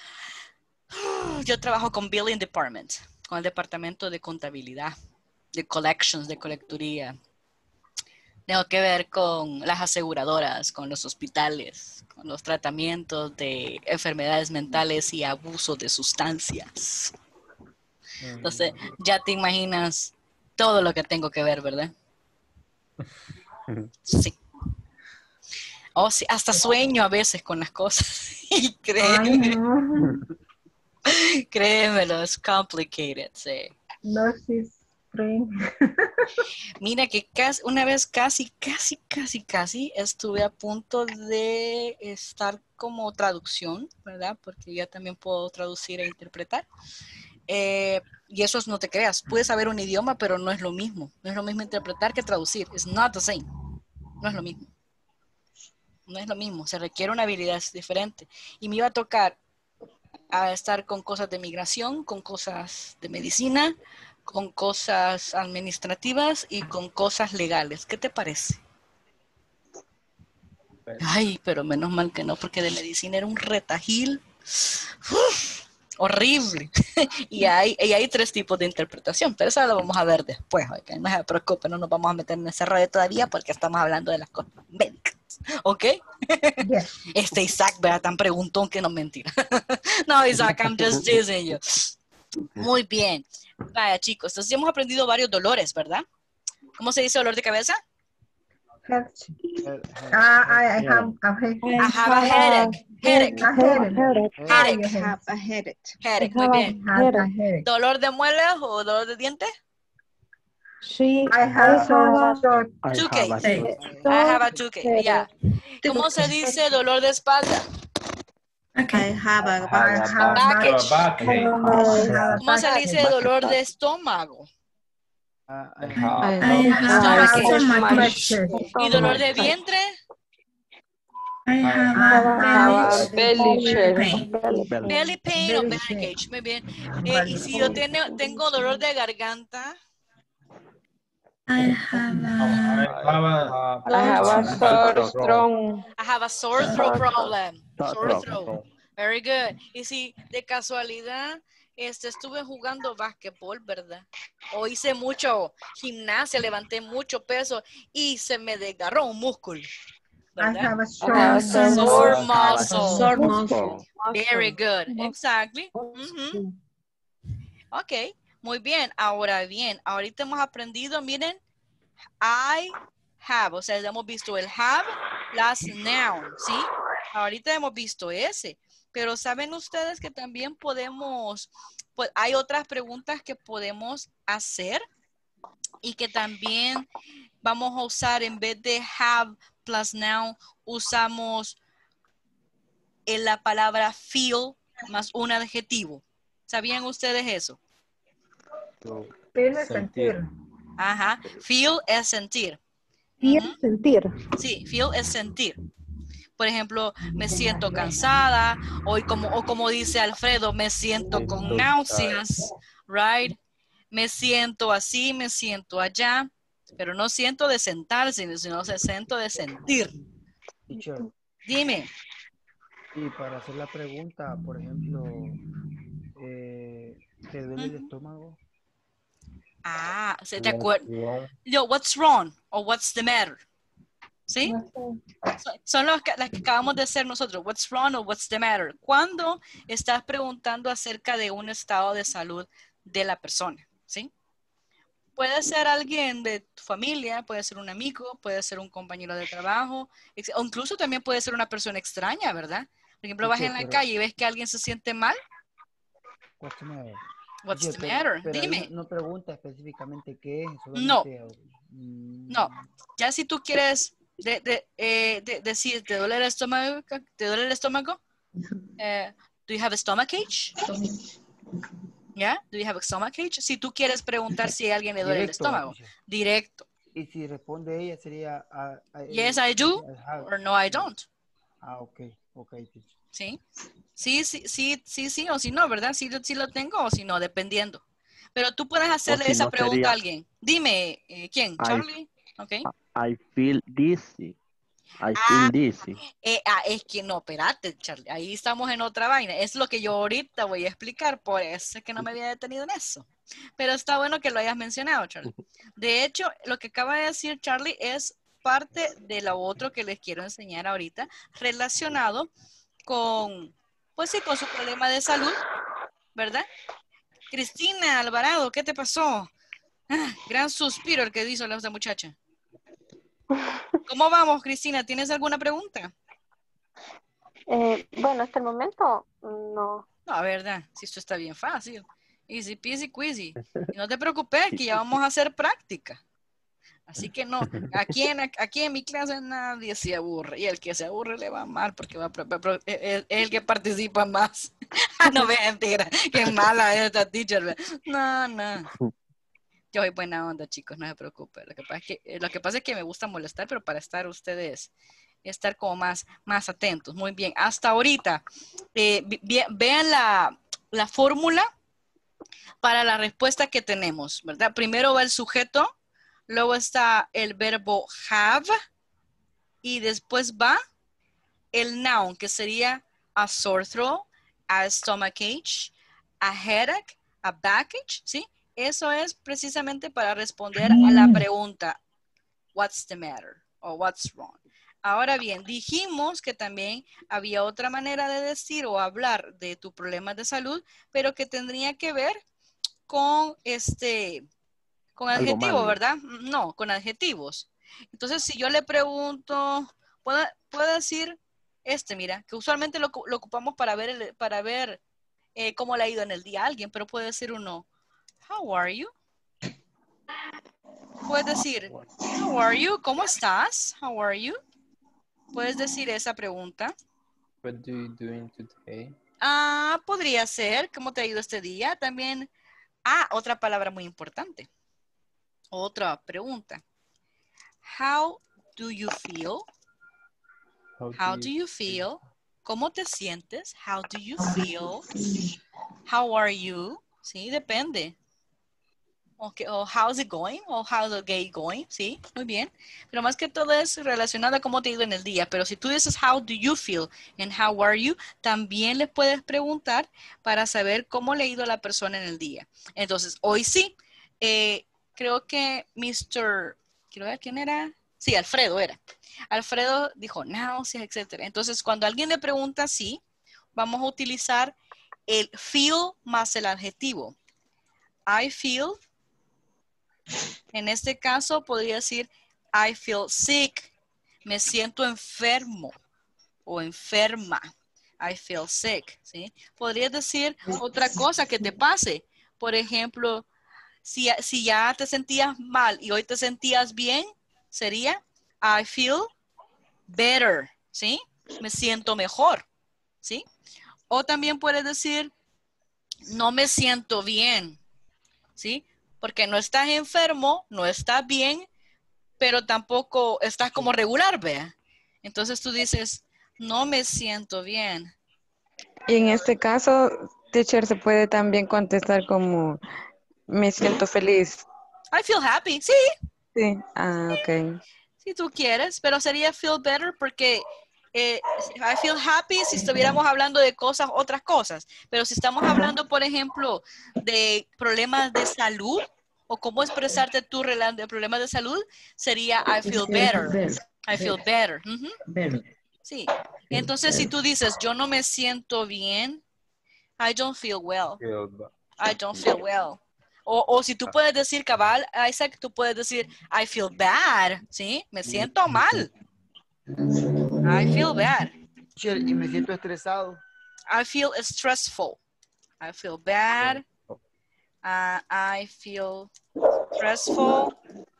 Yo trabajo con Billing Department, con el departamento de contabilidad, de collections, de colecturía. Tengo que ver con las aseguradoras, con los hospitales, con los tratamientos de enfermedades mentales y abuso de sustancias. Entonces, ya te imaginas todo lo que tengo que ver, ¿verdad? Sí. Oh, sí, hasta sueño a veces con las cosas. Y créeme, Ay, no. créemelo, es complicated, sí. No, she's free. Mira que casi, una vez casi, casi, casi, casi estuve a punto de estar como traducción, ¿verdad? Porque yo también puedo traducir e interpretar. Eh, y eso es, no te creas, puedes saber un idioma, pero no es lo mismo. No es lo mismo interpretar que traducir. It's not the same. No es lo mismo. No es lo mismo. Se requiere una habilidad diferente. Y me iba a tocar a estar con cosas de migración, con cosas de medicina, con cosas administrativas y con cosas legales. ¿Qué te parece? Ay, pero menos mal que no, porque de medicina era un retajil. Uf, horrible. Y hay, y hay tres tipos de interpretación, pero eso lo vamos a ver después. Okay? No se preocupe, no nos vamos a meter en ese rollo todavía porque estamos hablando de las cosas médicas. ¿Ok? Yeah. Este Isaac, ¿verdad? Tan preguntón que no mentira. No, Isaac, I'm just teasing you. Muy bien. Vaya, chicos, entonces ya hemos aprendido varios dolores, ¿verdad? ¿Cómo se dice dolor de cabeza? Headache. Head- head- Ah, I, I head- have a headache. I I have a headache. Headache. A headache. head- I Headache. have a headache. Headache. I Muy have a bien. Has a headache. headache. ¿Dolor de muelas o dolor de dientes? She, I I have sore have throat. I have a Toothache. Hey. sore- I have a a toothache. Ya. ¿Cómo se dice dolor de espalda? I Okay. have a I Have have a a back- Backache. backache. I have a ¿Cómo se backache. dice dolor de estómago? Uh, I I have have I have Stomachache. stomachache. ¿Y dolor de vientre? I have have a a belly pain. belly. Belly pain o Belly belly pain. cage. Muy bien. Eh, y si yo tengo, tengo dolor de garganta, I have I a have a, I have a sore throat. strong. I have a sore throat problem. Sore Sore throat. throat. Very good. Y si de casualidad este, estuve jugando básquetbol, ¿verdad? O hice mucho gimnasia, levanté mucho peso y se me desgarró un músculo, I ¿verdad? have a I have sore a Sore Sore muscle. Sore muscle. Very good. Exactly. Ujú. Ok, muy bien. Ahora bien, ahorita hemos aprendido, miren, I have, o sea, ya hemos visto el have, last noun, ¿sí? Ahorita hemos visto ese, pero saben ustedes que también podemos, pues hay otras preguntas que podemos hacer y que también vamos a usar en vez de have plus noun, usamos en la palabra feel más un adjetivo. ¿Sabían ustedes eso? Feel es sentir. Ajá, feel es sentir. Feel, Ujú. sentir. Sí, feel es sentir. Por ejemplo, me siento cansada, o como, o como dice Alfredo, me siento con náuseas, right? Me siento así, me siento allá, pero no siento de sentarse, sino se siento de sentir. teacher. Dime. Y para hacer la pregunta, por ejemplo, eh, ¿te duele el Ujú. estómago? Ah, ¿se te acuerdas? Yo, what's wrong? O what's the matter? ¿Sí? So- Son los que- las que acabamos de hacer nosotros. What's wrong o what's the matter? Cuando estás preguntando acerca de un estado de salud de la persona, ¿sí? Puede ser alguien de tu familia, puede ser un amigo, puede ser un compañero de trabajo, ex- o incluso también puede ser una persona extraña, ¿verdad? Por ejemplo, vas Sí, en la pero- calle y ves que alguien se siente mal. What's the matter? What's Sí, the pero- matter? pero ahí Dime. No, no pregunta específicamente qué es. No. solamente, mm, No. Ya si tú quieres de, de, eh, de- decir, ¿te duele el estómago? ¿Te duele el estómago? Eh, do you have a stomach ache? ¿Ya? Do you have a stomach ache? Si tú quieres preguntar si a alguien le duele el Directo, estómago. teacher. Directo. Y si responde ella sería... ah, ah, Yes, eh, I do. I have. Or no, I don't. Ah, ok, ok, teacher. ¿Sí? Sí, sí, sí, sí, sí o si no, ¿verdad? Sí, sí lo tengo o si no, dependiendo. Pero tú puedes hacerle si esa no pregunta sería- a alguien. Dime, eh, ¿quién? Ay. ¿Charlie? Ok. I feel dizzy. I Ah. feel dizzy. Eh, ah, es que no, espérate, Charlie. Ahí estamos en otra vaina. Es lo que yo ahorita voy a explicar. Por eso es que no me había detenido en eso. Pero está bueno que lo hayas mencionado, Charlie. De hecho, lo que acaba de decir Charlie es parte de lo otro que les quiero enseñar ahorita, relacionado con, pues sí, con su problema de salud, ¿verdad? Cristina Alvarado, ¿qué te pasó? Ah, gran suspiro el que hizo la esta muchacha. ¿Cómo vamos, Cristina? ¿Tienes alguna pregunta? Eh, bueno, hasta el momento no. No, verdad, si esto está bien fácil. Easy peasy quizzy. Y no te preocupes, que ya vamos a hacer práctica. Así que no, aquí en, aquí en mi clase nadie se aburre. Y el que se aburre le va mal porque va, pro- pro- es, es el que participa más. No me mentira, qué mala es esta teacher. ¿verdad? No, no. Yo soy buena onda, chicos, no se preocupen. Lo que pasa es que, lo que, pasa es que me gusta molestar, pero para estar ustedes, estar como más, más atentos. Muy bien, hasta ahorita, eh, vi- vean la, la fórmula para la respuesta que tenemos, ¿verdad? Primero va el sujeto, luego está el verbo have y después va el noun, que sería a sore throat, a stomachache, a headache, a backache, ¿sí? Eso es precisamente para responder a la pregunta, what's the matter? O what's wrong? Ahora bien, dijimos que también había otra manera de decir o hablar de tu problema de salud, pero que tendría que ver con este, con Algo adjetivos, malo. ¿verdad? No, con adjetivos. Entonces, si yo le pregunto, puedo, puedo decir este, mira, que usualmente lo, lo ocupamos para ver, el, para ver eh, cómo le ha ido en el día a alguien, pero puede decir uno, how are you? Puedes decir, how are you? ¿Cómo estás? How are you? Puedes decir esa pregunta. What do you doing today? Ah, podría ser, ¿cómo te ha ido este día? También, ah, otra palabra muy importante. Otra pregunta. How do you feel? How, How do you feel? ¿Cómo te sientes? How do you feel? How are you? Sí, depende. Okay, o how's it going? O how's the day going? Sí, muy bien. Pero más que todo es relacionado a cómo te ha ido en el día. Pero si tú dices how do you feel and how are you, también les puedes preguntar para saber cómo le ha ido a la persona en el día. Entonces, hoy sí, eh, creo que mister Quiero ver quién era. Sí, Alfredo era. Alfredo dijo náuseas, etcétera. Entonces, cuando alguien le pregunta así, vamos a utilizar el feel más el adjetivo. I feel. En este caso podría decir I feel sick. Me siento enfermo o enferma. I feel sick. ¿Sí? Podrías decir otra cosa que te pase. Por ejemplo, si, si ya te sentías mal y hoy te sentías bien, sería I feel better. ¿Sí? Me siento mejor. ¿Sí? O también puedes decir no me siento bien. ¿Sí? Porque no estás enfermo, no estás bien, pero tampoco estás como regular, vea. Entonces tú dices, no me siento bien. Y en este caso, teacher, se puede también contestar como, me siento feliz. I feel happy, sí. Sí, ah, ok. Si tú quieres, pero sería feel better porque eh, I feel happy si estuviéramos hablando de cosas, otras cosas. Pero si estamos hablando, por ejemplo, de problemas de salud o cómo expresarte tú de problemas de salud, sería I feel better. I feel better. Uh-huh. Sí. Entonces, si tú dices, yo no me siento bien, I don't feel well. I don't feel well. O, o si tú puedes decir, cabal, Isaac, tú puedes decir, I feel bad, ¿sí? Me siento mal. I feel bad. Y me siento estresado. I feel stressful. I feel bad. Uh, I feel stressful.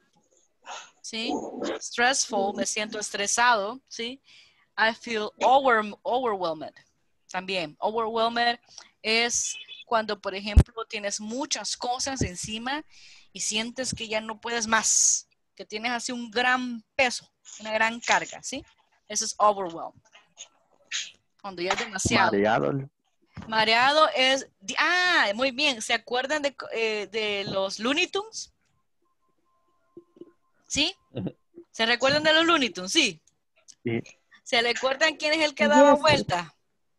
¿Sí? Stressful, me siento estresado, ¿sí? I feel over, overwhelmed. También, overwhelmed es cuando, por ejemplo, tienes muchas cosas encima y sientes que ya no puedes más, que tienes así un gran peso, una gran carga, ¿sí? Eso es overwhelmed. Cuando ya es demasiado. Mareado. Mareado es, ah, muy bien, ¿se acuerdan de, eh, de los Looney Tunes? ¿Sí? ¿Se recuerdan de los Looney Tunes? Sí. Sí. ¿Se recuerdan quién es el que daba Yes. vuelta?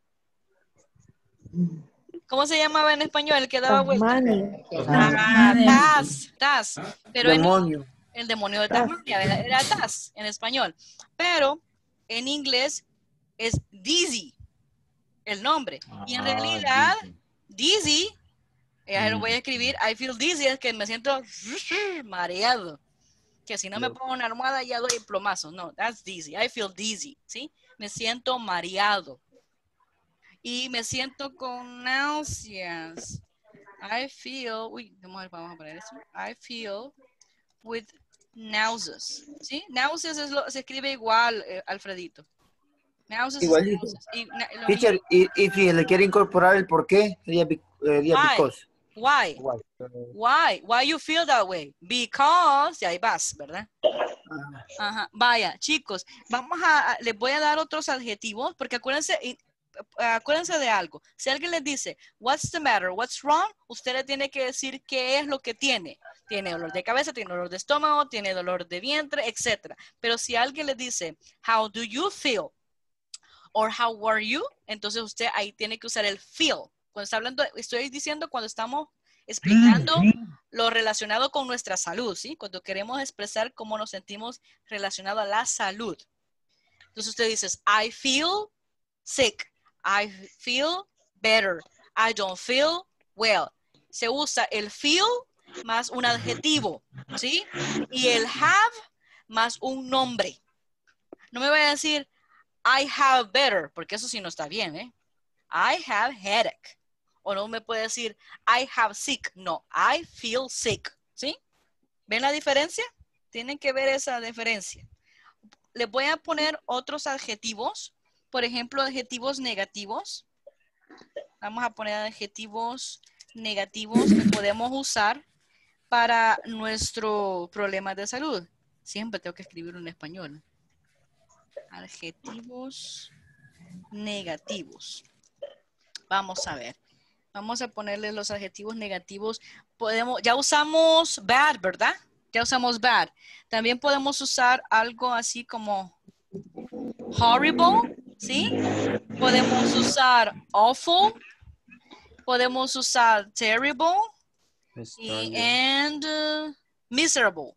¿Cómo se llamaba en español el que daba vuelta? Tasmania. Ah, Taz, Taz. Pero Demonio. En, el demonio de Tasmania, era, era Taz en español. Pero en inglés es Dizzy, el nombre. Y en Ah, realidad, dizzy. Dizzy, ya lo voy a escribir, I feel dizzy, es que me siento mareado. Que si no me pongo una almohada ya doy el plomazo. No, that's dizzy. I feel dizzy, ¿sí? Me siento mareado. Y me siento con náuseas. I feel, uy, vamos a poner eso. I feel with náuseas, ¿sí? Náuseas es lo, se escribe igual, eh, Alfredito. Náuseas Igualito. es náuseas. Y, na, lo Teacher, mismo. y, y si le quiere incorporar el por qué, sería, be- sería Why? because. Why? Why? Why? Why you feel that way? Because, y ahí vas, ¿verdad? Ajá. Vaya, chicos, vamos a, les voy a dar otros adjetivos, porque acuérdense, y, acuérdense de algo. Si alguien les dice, what's the matter, what's wrong, usted le tiene que decir qué es lo que tiene. Tiene dolor de cabeza, tiene dolor de estómago, tiene dolor de vientre, etcétera. Pero si alguien le dice, how do you feel? Or how are you? Entonces usted ahí tiene que usar el feel. Cuando está hablando, estoy diciendo cuando estamos explicando lo relacionado con nuestra salud, ¿sí? Cuando queremos expresar cómo nos sentimos relacionado a la salud. Entonces usted dice, I feel sick. I feel better. I don't feel well. Se usa el feel más un adjetivo, ¿sí? Y el have más un nombre. No me vaya a decir, I have better, porque eso sí no está bien, ¿eh? I have headache. O no me puede decir, I have sick. No, I feel sick. ¿Sí? ¿Ven la diferencia? Tienen que ver esa diferencia. Les voy a poner otros adjetivos. Por ejemplo, adjetivos negativos. Vamos a poner adjetivos negativos que podemos usar para nuestro problema de salud. Siempre tengo que escribirlo en español. Adjetivos negativos. Vamos a ver. Vamos a ponerle los adjetivos negativos. Podemos, ya usamos bad, ¿verdad? Ya usamos bad. También podemos usar algo así como horrible, ¿sí? Podemos usar awful. Podemos usar terrible. Y, and uh, miserable.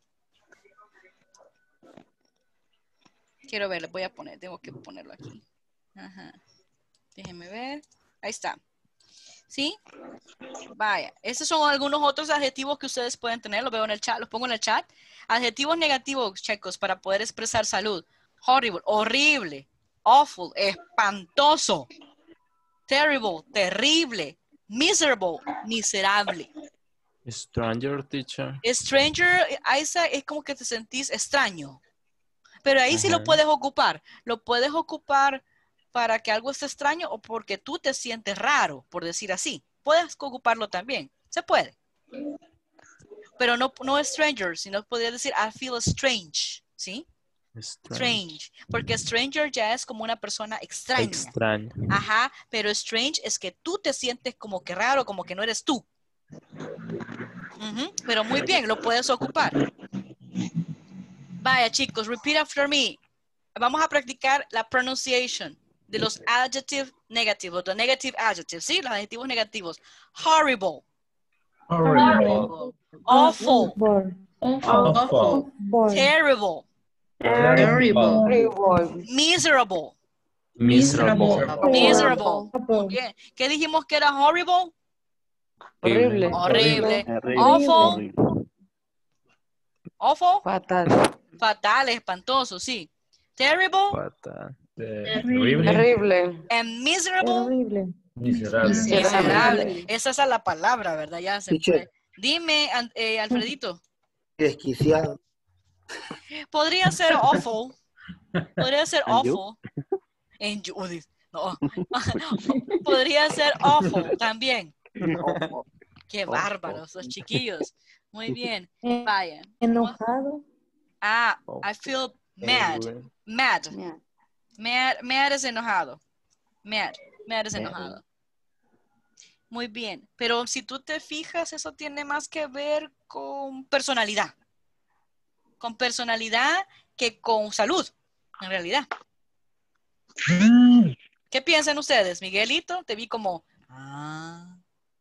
Quiero ver, le voy a poner, tengo que ponerlo aquí. Ajá. Déjenme ver. Ahí está. ¿Sí? Vaya. Esos son algunos otros adjetivos que ustedes pueden tener. Los veo en el chat, los pongo en el chat. Adjetivos negativos, chicos, para poder expresar salud. Horrible, horrible. Awful, espantoso. Terrible, terrible. Miserable, miserable. Stranger, teacher. Stranger, Isa, es como que te sentís extraño. Pero ahí sí Ajá. lo puedes ocupar. Lo puedes ocupar para que algo esté extraño o porque tú te sientes raro, por decir así. Puedes ocuparlo también. Se puede. Pero no, no stranger, sino podría decir I feel strange. ¿Sí? Strange. Porque stranger ya es como una persona extraña. Extraño. Ajá. Pero strange es que tú te sientes como que raro, como que no eres tú. Uh-huh. Pero muy bien, lo puedes ocupar. Vaya, chicos, repeat after me. Vamos a practicar la pronunciation de los adjectives negativos, los negative adjectives, ¿sí? Los adjetivos negativos. Horrible. Horrible. Awful. Awful. Terrible. Terrible. Miserable. Miserable. Miserable. Muy bien. ¿Qué dijimos que era horrible? Horrible. Horrible. Horrible. Awful. Horrible. Awful. Fatal. Fatal, espantoso, sí. Terrible. Fatal. Terrible. Terrible. And miserable. Horrible. Miserable. Miserable. Esa es la palabra, ¿verdad? Ya se Teacher. puede. Dime, An- eh, Alfredito. Desquiciado. Podría ser awful. Podría ser And you? awful. En Judith. No. Podría ser awful también. Qué bárbaros los chiquillos. Muy bien. Vaya. Enojado. Ah, I feel mad. Angry. Mad. Yeah. Mad, mad es enojado. Mad. Mad es enojado. Muy bien. Pero si tú te fijas, eso tiene más que ver con personalidad. Con personalidad que con salud, en realidad. ¿Qué piensan ustedes? Miguelito, te vi como... Ah.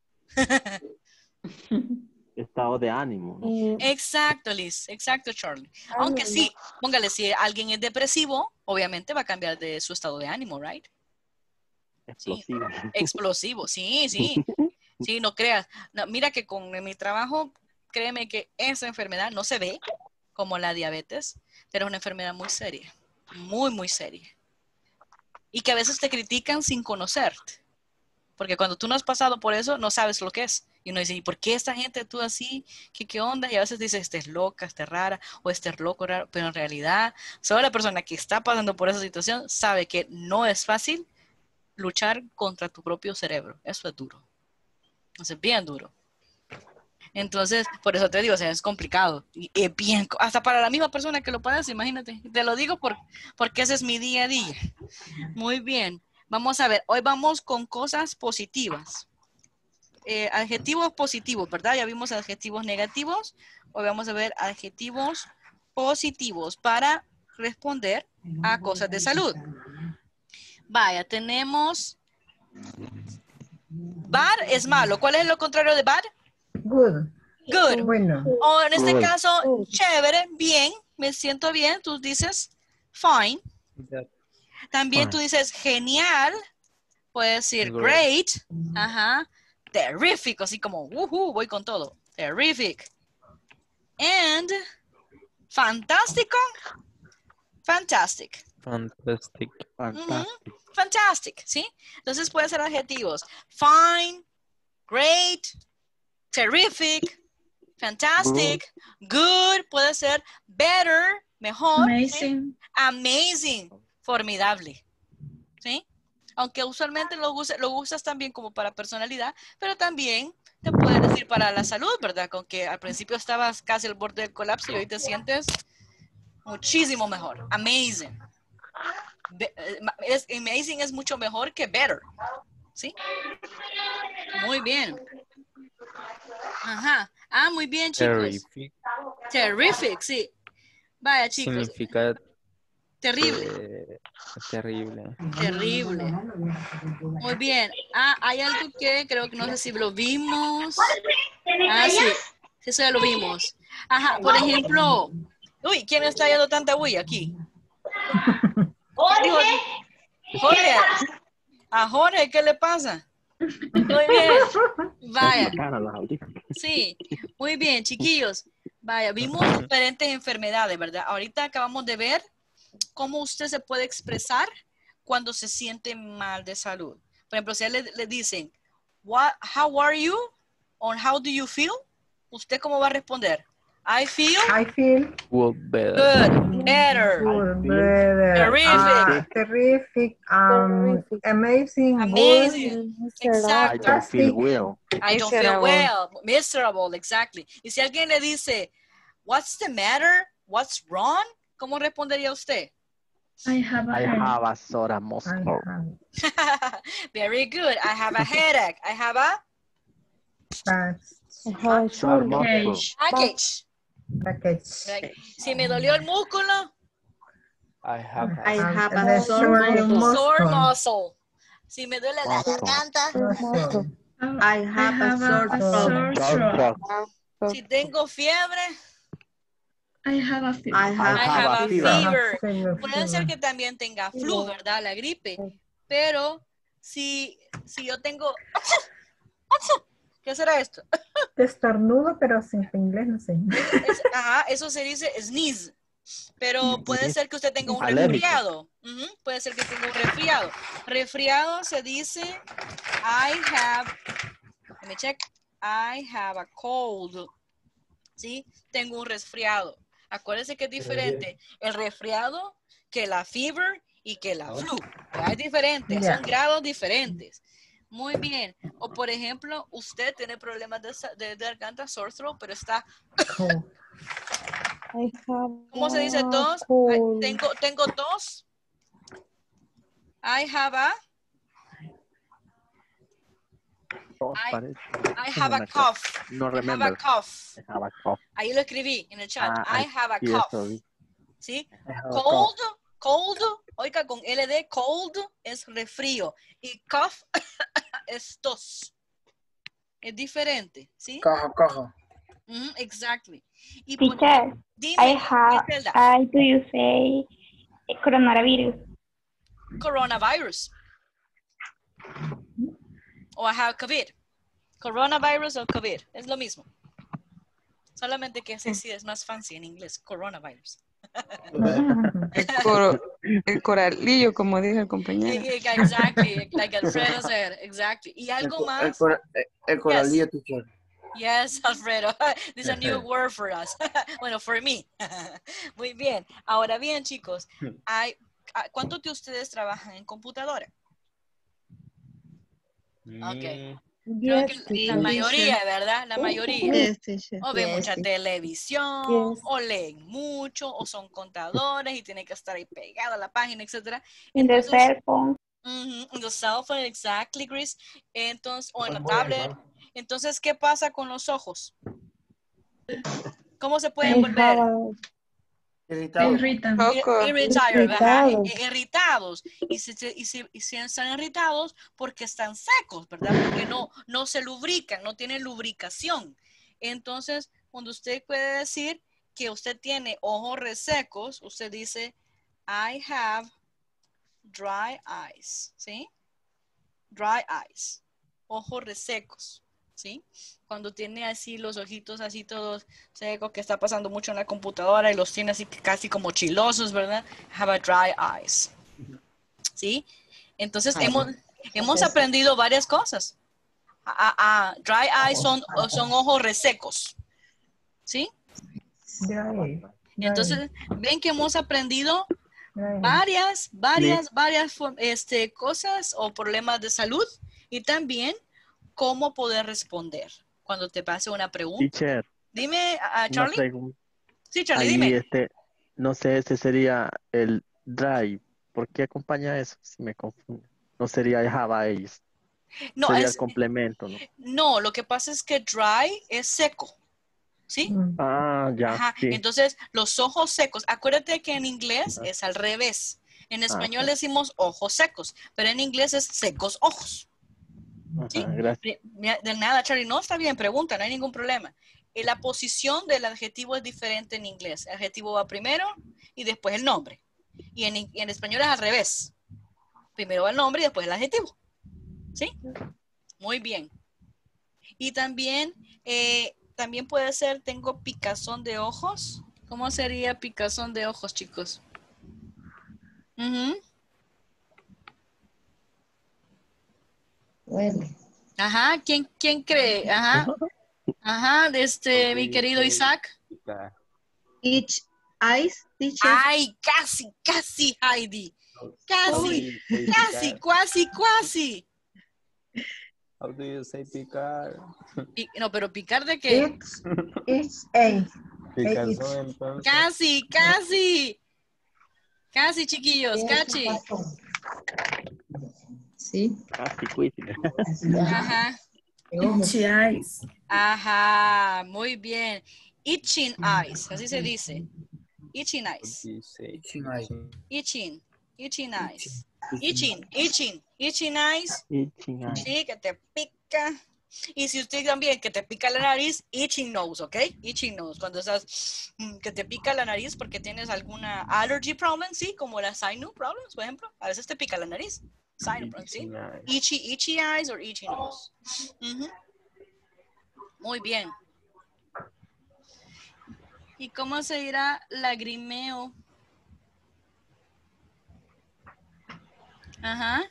Estado de ánimo, ¿no? Eh, Exacto, Liz. Exacto, Charlie. Aunque sí, póngale, si alguien es depresivo, obviamente va a cambiar de su estado de ánimo, right? Explosivo. Explosivo, sí, sí. Sí, no creas. No, mira que con mi trabajo, créeme que esa enfermedad no se ve como la diabetes, pero es una enfermedad muy seria. Muy, muy seria. Y que a veces te critican sin conocerte. Porque cuando tú no has pasado por eso, no sabes lo que es. Y uno dice, ¿y por qué esta gente actúa así? ¿Qué, qué onda? Y a veces dices, esta es loca, esta es rara, o este es loco, raro. Pero en realidad, solo la persona que está pasando por esa situación sabe que no es fácil luchar contra tu propio cerebro. Eso es duro. Eso es bien duro. Entonces, por eso te digo, o sea, es complicado. Y es bien, hasta para la misma persona que lo padece, imagínate. Te lo digo por, porque ese es mi día a día. Muy bien. Vamos a ver, hoy vamos con cosas positivas. Eh, adjetivos positivos, ¿verdad? Ya vimos adjetivos negativos. Hoy vamos a ver adjetivos positivos para responder a cosas de salud. Vaya, tenemos... Bad es malo. ¿Cuál es lo contrario de bad? Good. Good. Bueno. O en este Good. caso, chévere, bien, me siento bien. Tú dices fine. También Fine. tú dices genial. Puedes decir Great. great. Ajá. Terrific, así como, woohoo, voy con todo. Terrific. And Fantástico. Fantastic. Fantastic. Ujú. Fantastic, ¿sí? Entonces pueden ser adjetivos. Fine, great, terrific, fantastic, good, puede ser better, mejor. ¿sí? Amazing. Amazing, formidable. ¿Sí? Aunque usualmente lo, usa- lo usas también como para personalidad, pero también te puede decir para la salud, ¿verdad? Con que al principio estabas casi al borde del colapso y hoy te sientes muchísimo mejor. Amazing. Be- eh, ma- es, amazing es mucho mejor que better. ¿Sí? Muy bien. Ajá. Ah, muy bien, chicos. Terrific Terrific, sí. Vaya, chicos. significa Terrible. eh, terrible. Terrible. Muy bien. Ah, hay algo que creo que no sé si lo vimos. Ah, sí. Sí, eso ya lo vimos. Ajá, por ejemplo. Uy, ¿quién está yendo tanta bulla aquí? Jorge. Jorge. A Jorge, ¿qué le pasa? Muy bien. Vaya. Sí, muy bien, chiquillos. Vaya, vimos diferentes enfermedades, ¿verdad? Ahorita acabamos de ver cómo usted se puede expresar cuando se siente mal de salud. Por ejemplo, si a él le, le dicen, What, how are you? Or how do you feel? ¿Usted cómo va a responder? I feel I feel Well, better. good, better, good, better, terrific, ah, terrific, um, amazing, amazing, I exacto. don't feel fantastic. well. I don't feel Miserable. well, miserable, exactly. Y si alguien le dice, what's the matter? What's wrong? ¿Cómo respondería usted? I have a I headache. have a sore I muscle. have Very good. I have a headache. I have a that Sore muscle. Cage. package. package. Right. Si me dolió el músculo, I have I Um, have and a the sore sore muscle. sore muscle. muscle. Si me duele la Muscle. garganta, Muscle. Um, I have a sore a throat. sore Sore throat. throat. si tengo fiebre, I have a fever. I I have have a a fever. fever. Fever, Puede ser fever. que también tenga flu, ¿verdad? La gripe. Pero si, si yo tengo... ¿Qué será esto? Estornudo, pero sin inglés no sé. Es- ajá, eso se dice sneeze. Pero puede ser que usted tenga un Alérgico. resfriado. Ujú, puede ser que tenga un resfriado. Resfriado se dice I have, let me check, I have a cold. ¿Sí? Tengo un resfriado. Acuérdense que es diferente el resfriado que la fever y que la flu. ¿Verdad? Es diferente, Ya. son grados diferentes. Muy bien. O por ejemplo, usted tiene problemas de, sa- de, de garganta, sore throat, pero está, Cold. ¿cómo se dice tos? Ay, Tengo, tengo tos. I have a, Tos I- parece. I have a Una cough. No I have a remember. cough. I have a cough. Ahí lo escribí en el chat. Ah, I have a sí, eso cough. vi. ¿Sí? I have a Cold, cold, oiga, con L D, cold es resfrío. Y cough es tos. Es diferente, ¿sí? Cojo, cojo. Mm, exactly. Y por- Teacher, dime, I have, Griselda, I do you say coronavirus? coronavirus. O I have COVID. Coronavirus o COVID. Es lo mismo. Solamente que ese sí es más fancy en inglés. Coronavirus. El, coro- el coralillo, como dijo el compañero. Y- y- Exactly. Like Alfredo said. Exactly. Y algo El, más. cor- el, el coralillo, teacher. Yes, Alfredo. This is a new word for us. Bueno, for me. Muy bien. Ahora bien, chicos, hay, ¿cuántos de ustedes trabajan en computadora? Ok. Creo que Sí, la mayoría, ¿verdad? La mayoría. Yes, teacher. O ven Yes, mucha teacher. televisión, Yes. o leen mucho, o son contadores y tienen que estar ahí pegada a la página, etcétera. In the Entonces, cell phone. ujú, en the cell phone, exactly, Chris. Entonces, o en la tablet. Entonces, ¿qué pasa con los ojos? ¿Cómo se pueden I volver? have a- Irritado. Irritan. Coco. Irritados, ajá, Irritados. i- irritados. Y se, se- y, se, y se están irritados porque están secos, ¿verdad? Porque no, no se lubrican, no tienen lubricación. Entonces, cuando usted puede decir que usted tiene ojos resecos, usted dice, I have dry eyes, ¿sí? Dry eyes, ojos resecos. ¿sí? Cuando tiene así los ojitos así todos secos, que está pasando mucho en la computadora y los tiene así casi como chilosos, ¿verdad? Have a dry eyes, ¿sí? Entonces hemos, hemos aprendido varias cosas. Ah, ah, dry eyes son, son ojos resecos, ¿sí? Dry. Entonces, ven que hemos aprendido Dry. varias, varias, varias este, cosas o problemas de salud y también cómo poder responder cuando te pase una pregunta. Teacher, Dime, uh, una Charlie. pregunta. Sí, Charlie, Ahí, dime. este, no sé, ese sería el drive. ¿Por qué acompaña eso? Si me confunde. No sería el have eyes. No, Sería es, el complemento, ¿no? no, lo que pasa es que dry es seco, ¿sí? Mm. Ah, ya, Ajá, sí. entonces los ojos secos, acuérdate que en inglés es al revés. En español ok. decimos ojos secos, pero en inglés es secos ojos. ¿Sí? Ajá, gracias. Pri- mira, De nada, Charlie, no está bien, pregunta, no hay ningún problema. Eh, La posición del adjetivo es diferente en inglés. El adjetivo va primero y después el nombre. Y en, y en español es al revés. Primero va el nombre y después el adjetivo. ¿Sí? Muy bien. Y también, eh, también puede ser, tengo picazón de ojos. ¿Cómo sería picazón de ojos, chicos? Ujú. Ajá, ¿quién, quién cree? Ajá, ajá, este, mi querido Isaac. Each eyes, teacher. Ay, casi, casi, Heidi. Casi, casi, cuasi, cuasi. How do you say picar? Pi- No, pero picar de qué? It's, it's a. Picazón, entonces. Casi, casi. Casi, chiquillos, casi. Sí. Casi, cuisi. Ajá, Itchy eyes. ajá, muy bien. Itching eyes, así se dice. Itching How eyes. do you say? Itching, itching eyes. Itching, itching, itching eyes. Itching eye. Sí, que te pica. Y si usted también, que te pica la nariz, itching nose, ¿ok? Itching nose, cuando estás, mm, que te pica la nariz porque tienes alguna allergy problem, ¿sí? Como la sinus problems, por ejemplo. A veces te pica la nariz. Sinus problem, ¿sí? Itching eyes. Itchy, itchy eyes or itchy nose. Ujú. Muy bien. ¿Y cómo se dirá lagrimeo? Ajá.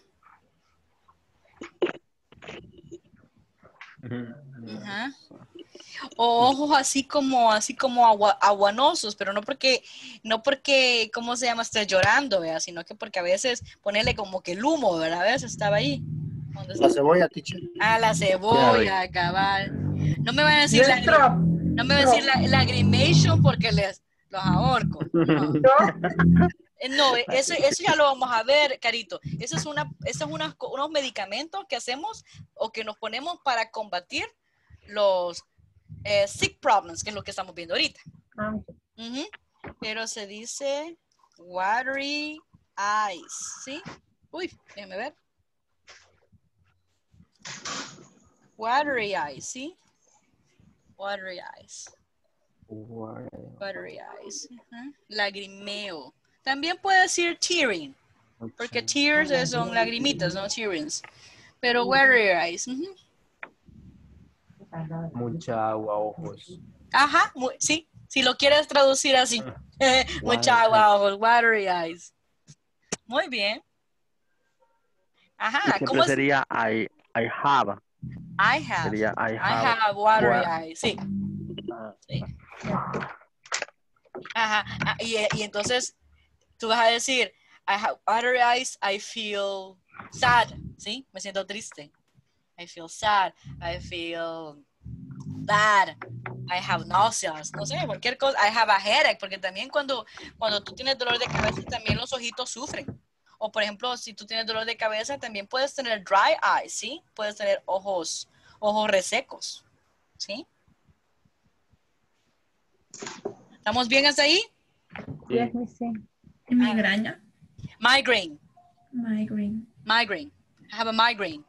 Ajá. O ojos así como, así como agua- aguanosos, pero no porque, no porque, ¿cómo se llama? Estés llorando, ¿verdad? Sino que porque a veces ponerle como que el humo, ¿verdad? A veces estaba ahí. Cuando La está- cebolla, teacher. Ah, la cebolla, cabal. No me van a decir, Yes, lagri- drop. no me van a decir la, lagrimation porque les los ahorco. No. Eh, No, eh, eso, eso ya lo vamos a ver, Carito. Eso es una, eso es unas co- unos medicamentos que hacemos o que nos ponemos para combatir los eh, sick problems, que es lo que estamos viendo ahorita. Ah, Ujú. Pero se dice watery eyes, ¿sí? Uy, déjame ver. Watery eyes, ¿sí? Watery eyes. Watery eyes. Ujú. Lagrimeo. También puede decir tearing, porque tears es- son lagrimitas, no tearings. Pero watery eyes. Ujú. Mucha agua, ojos. Ajá, mu- sí, si lo quieres traducir así. Mucha Water. agua, ojos, watery eyes. Muy bien. Ajá, Siempre ¿cómo es? sería I, I have. I have. Sería I I have. have watery Wa- eyes, sí. Ah, Sí. Ajá, ah, y, y entonces tú vas a decir, I have watery eyes, I feel sad, ¿sí? Me siento triste. I feel sad, I feel bad, I have náuseas, no sé, cualquier cosa. I have a headache, porque también cuando, cuando tú tienes dolor de cabeza, también los ojitos sufren. O por ejemplo, si tú tienes dolor de cabeza, también puedes tener dry eyes, ¿sí? Puedes tener ojos, ojos resecos, ¿sí? ¿Estamos bien hasta ahí? yes, me see. Y migraña. Migraine, Migraine. migraine. I have a migraine.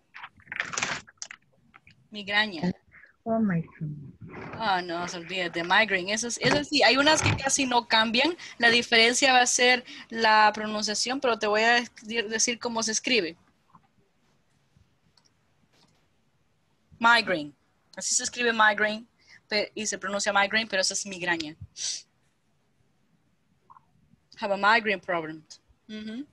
Migraña. Oh my God. Ah, no, se olvídate, migraine. Eso, es- eso sí, hay unas que casi no cambian. La diferencia va a ser la pronunciación, pero te voy a de- decir cómo se escribe. Migraine. Así se escribe migraine pe- y se pronuncia migraine, pero eso es migraña. Have a migraine problem. Ujú.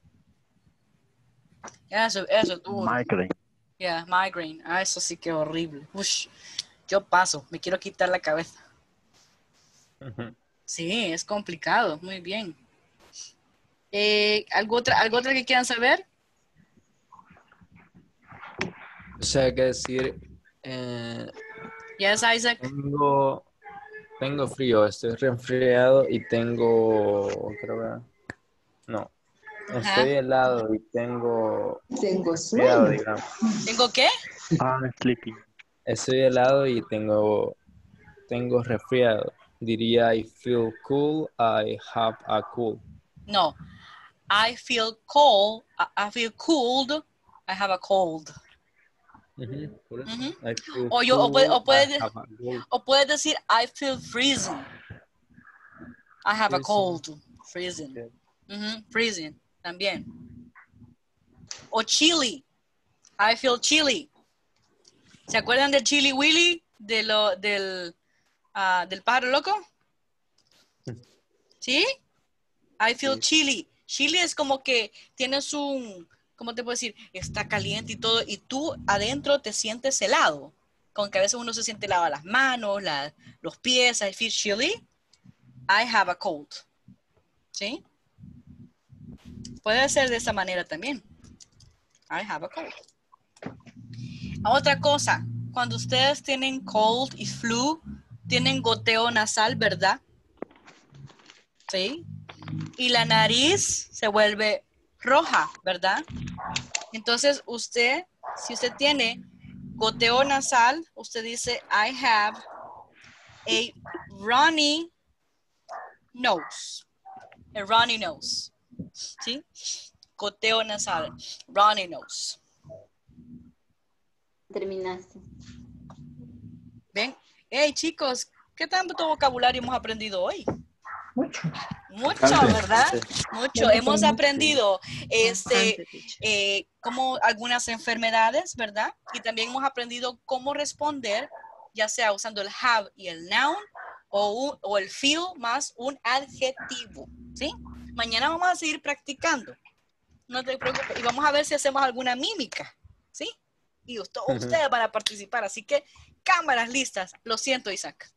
Eso, eso es duro. Migraine. Yeah, migraine. Ah, eso sí que horrible. Ush, yo paso, me quiero quitar la cabeza. Ujú. Sí, es complicado. Muy bien. Eh, ¿algo, otra, ¿Algo otra que quieran saber? O sea, que decir, eh, Yes, Isaac. tengo, tengo frío, estoy resfriado y tengo, creo que, no, Ajá. estoy helado y tengo Tengo resfriado, sueño. digamos. ¿Tengo qué? I'm sleeping. Estoy helado y tengo, tengo resfriado. Diría, I feel cool, I have a cold. No. I feel cold. I, I feel cold. I have a cold. Ujú, por eso. Ujú. I feel O, yo, o, puede- cool, o, puede- I have a cold. o puedes decir, I feel freezing. I have a Freezing. cold. Freezing. Okay. Ujú, freezing. También. O chilly. I feel chilly. ¿Se acuerdan del Chili Willy? De lo, del, ah, del pájaro loco. ¿Sí? I feel Sí. chilly. Chilly es como que tienes un, ¿cómo te puedo decir? Está caliente y todo, y tú adentro te sientes helado. Con que a veces uno se siente helado a las manos, la- los pies. I feel chilly. I have a cold. ¿Sí? Puede ser de esa manera también. I have a cold. Otra cosa, cuando ustedes tienen cold y flu, tienen goteo nasal, ¿verdad? ¿Sí? Y la nariz se vuelve roja, ¿verdad? Entonces usted, si usted tiene goteo nasal, usted dice, I have a runny nose. A runny nose. ¿Sí? Goteo nasal, runny nose. Terminaste. ¿Ven? Hey, chicos, ¿qué tanto vocabulario hemos aprendido hoy? Mucho. Mucho, Bastante. ¿verdad? Mucho. Bastante, Hemos mucho. aprendido este, Bastante, teacher. eh, como algunas enfermedades, ¿verdad? Y también hemos aprendido cómo responder, ya sea usando el have y el noun, o, un- o el feel más un adjetivo, ¿sí? Mañana vamos a seguir practicando. No te preocupes. Y vamos a ver si hacemos alguna mímica, ¿sí? Y us- todos Ujú. ustedes van a participar. Así que, cámaras listas. Lo siento, Isaac.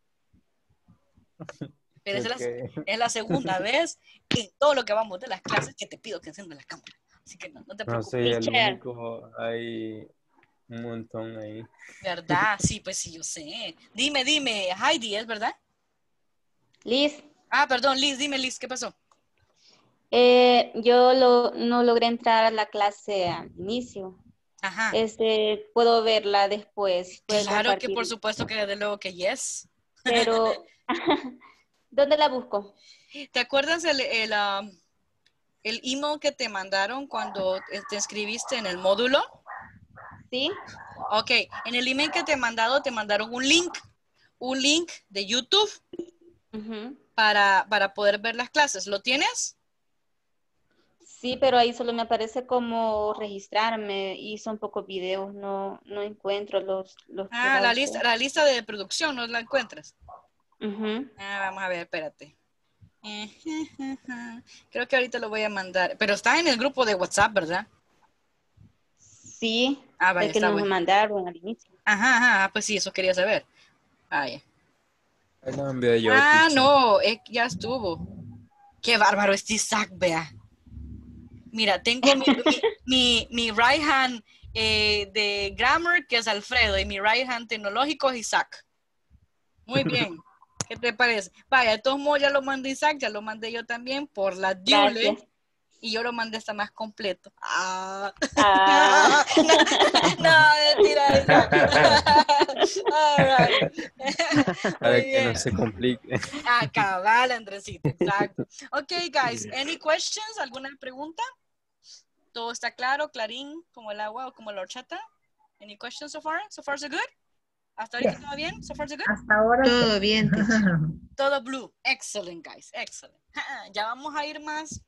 Pero esa es, la, Ok. es la segunda vez en todo lo que vamos de las clases que te pido que enciendas la cámara. Así que no, no te No preocupes. soy el Teacher. único, hay un montón ahí. ¿Verdad? Sí, pues sí, yo sé. Dime, dime, Heidi, ¿es verdad? Liz, Ah, perdón, Liz, dime, Liz, ¿qué pasó? eh, yo lo- no logré entrar a la clase al inicio. Ajá. Este, puedo verla después. Puede Claro que compartir. por supuesto que desde luego que yes. Pero, ¿dónde la busco? ¿Te acuerdas el, el, um, el email que te mandaron cuando te te inscribiste en el módulo? ¿Sí? Ok, en el email que te he mandado, te mandaron un link, un link de YouTube Ujú. para, para poder ver las clases. ¿Lo tienes? Sí, pero ahí solo me aparece como registrarme y son pocos videos, no, no encuentro los, los que Ah, da la usted. lista, la lista de producción, ¿no la encuentras? Ujú. Ah, vamos a ver, espérate. Creo que ahorita lo voy a mandar. Pero está en el grupo de WhatsApp, ¿verdad? Sí, Ah, vaya, el que está nos bueno. mandaron al inicio. Ajá, ajá, pues sí, eso quería saber. Ah, ya. Ahí lo envié yo, Ah, teacher. no, eh, ya estuvo. Qué bárbaro este Isaac, vea. Mira, tengo mi, mi, mi, mi right hand eh, de grammar, que es Alfredo, y mi right hand tecnológico es Isaac. Muy bien. ¿Qué te parece? Vaya, de todos modos ya lo mandé Isaac, ya lo mandé yo también por la Dule. Gracias. Y yo lo mandé hasta más completo. Ah. Ah. no, no, mentira, Isaac. All right. Para Muy que bien. no se complique. Ah, cabal, Andresito, exacto. Ok, guys, any questions? ¿Alguna pregunta? ¿Todo está claro, clarín, como el agua o como la horchata? Any questions so far? So far so good? ¿Hasta ahorita Yes. todo bien? So far so good? Hasta ahora Todo sí. bien, teacher. Todo blue. Excellent, guys. Excellent. Ya vamos a ir más.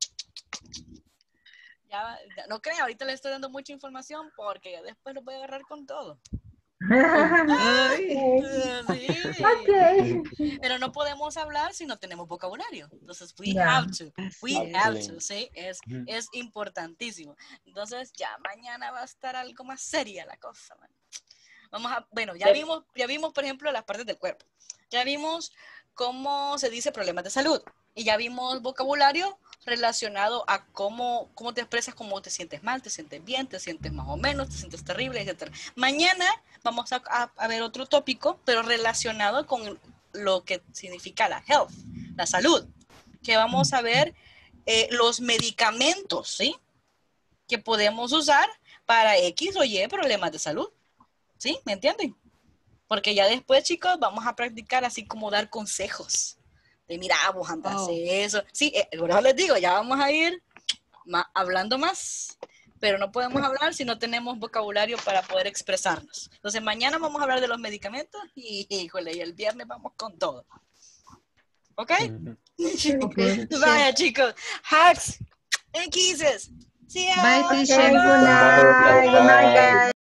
Ya, ya- no creo, ahorita les estoy dando mucha información porque ya después los voy a agarrar con todo. Ay. Sí. Ok. Pero no podemos hablar si no tenemos vocabulario. Entonces, we Ya. have to. We have to, Exactly. ¿sí? Es, Ujú. es importantísimo. Entonces, ya mañana va a estar algo más seria la cosa, man. Vamos a, bueno, ya vimos, ya vimos, por ejemplo, las partes del cuerpo. Ya vimos cómo se dice problemas de salud. Y ya vimos vocabulario relacionado a cómo, cómo te expresas, cómo te sientes mal, te sientes bien, te sientes más o menos, te sientes terrible, etcétera. Mañana vamos a, a, a ver otro tópico, pero relacionado con lo que significa la health, la salud. Que vamos a ver eh, los medicamentos, ¿sí? Que podemos usar para X o Y problemas de salud. ¿Sí? ¿Me entienden? Porque ya después, chicos, vamos a practicar así como dar consejos. De mira, vos andás Oh. eso. Sí, eh, por eso les digo, ya vamos a ir ma- hablando más. Pero no podemos hablar si no tenemos vocabulario para poder expresarnos. Entonces, mañana vamos a hablar de los medicamentos y, híjole, y el viernes vamos con todo. ¿Ok? Ujú. Ok. Vaya, chicos. Hugs and kisses. See ya. Bye, Okay, teacher. good night. Good night, guys.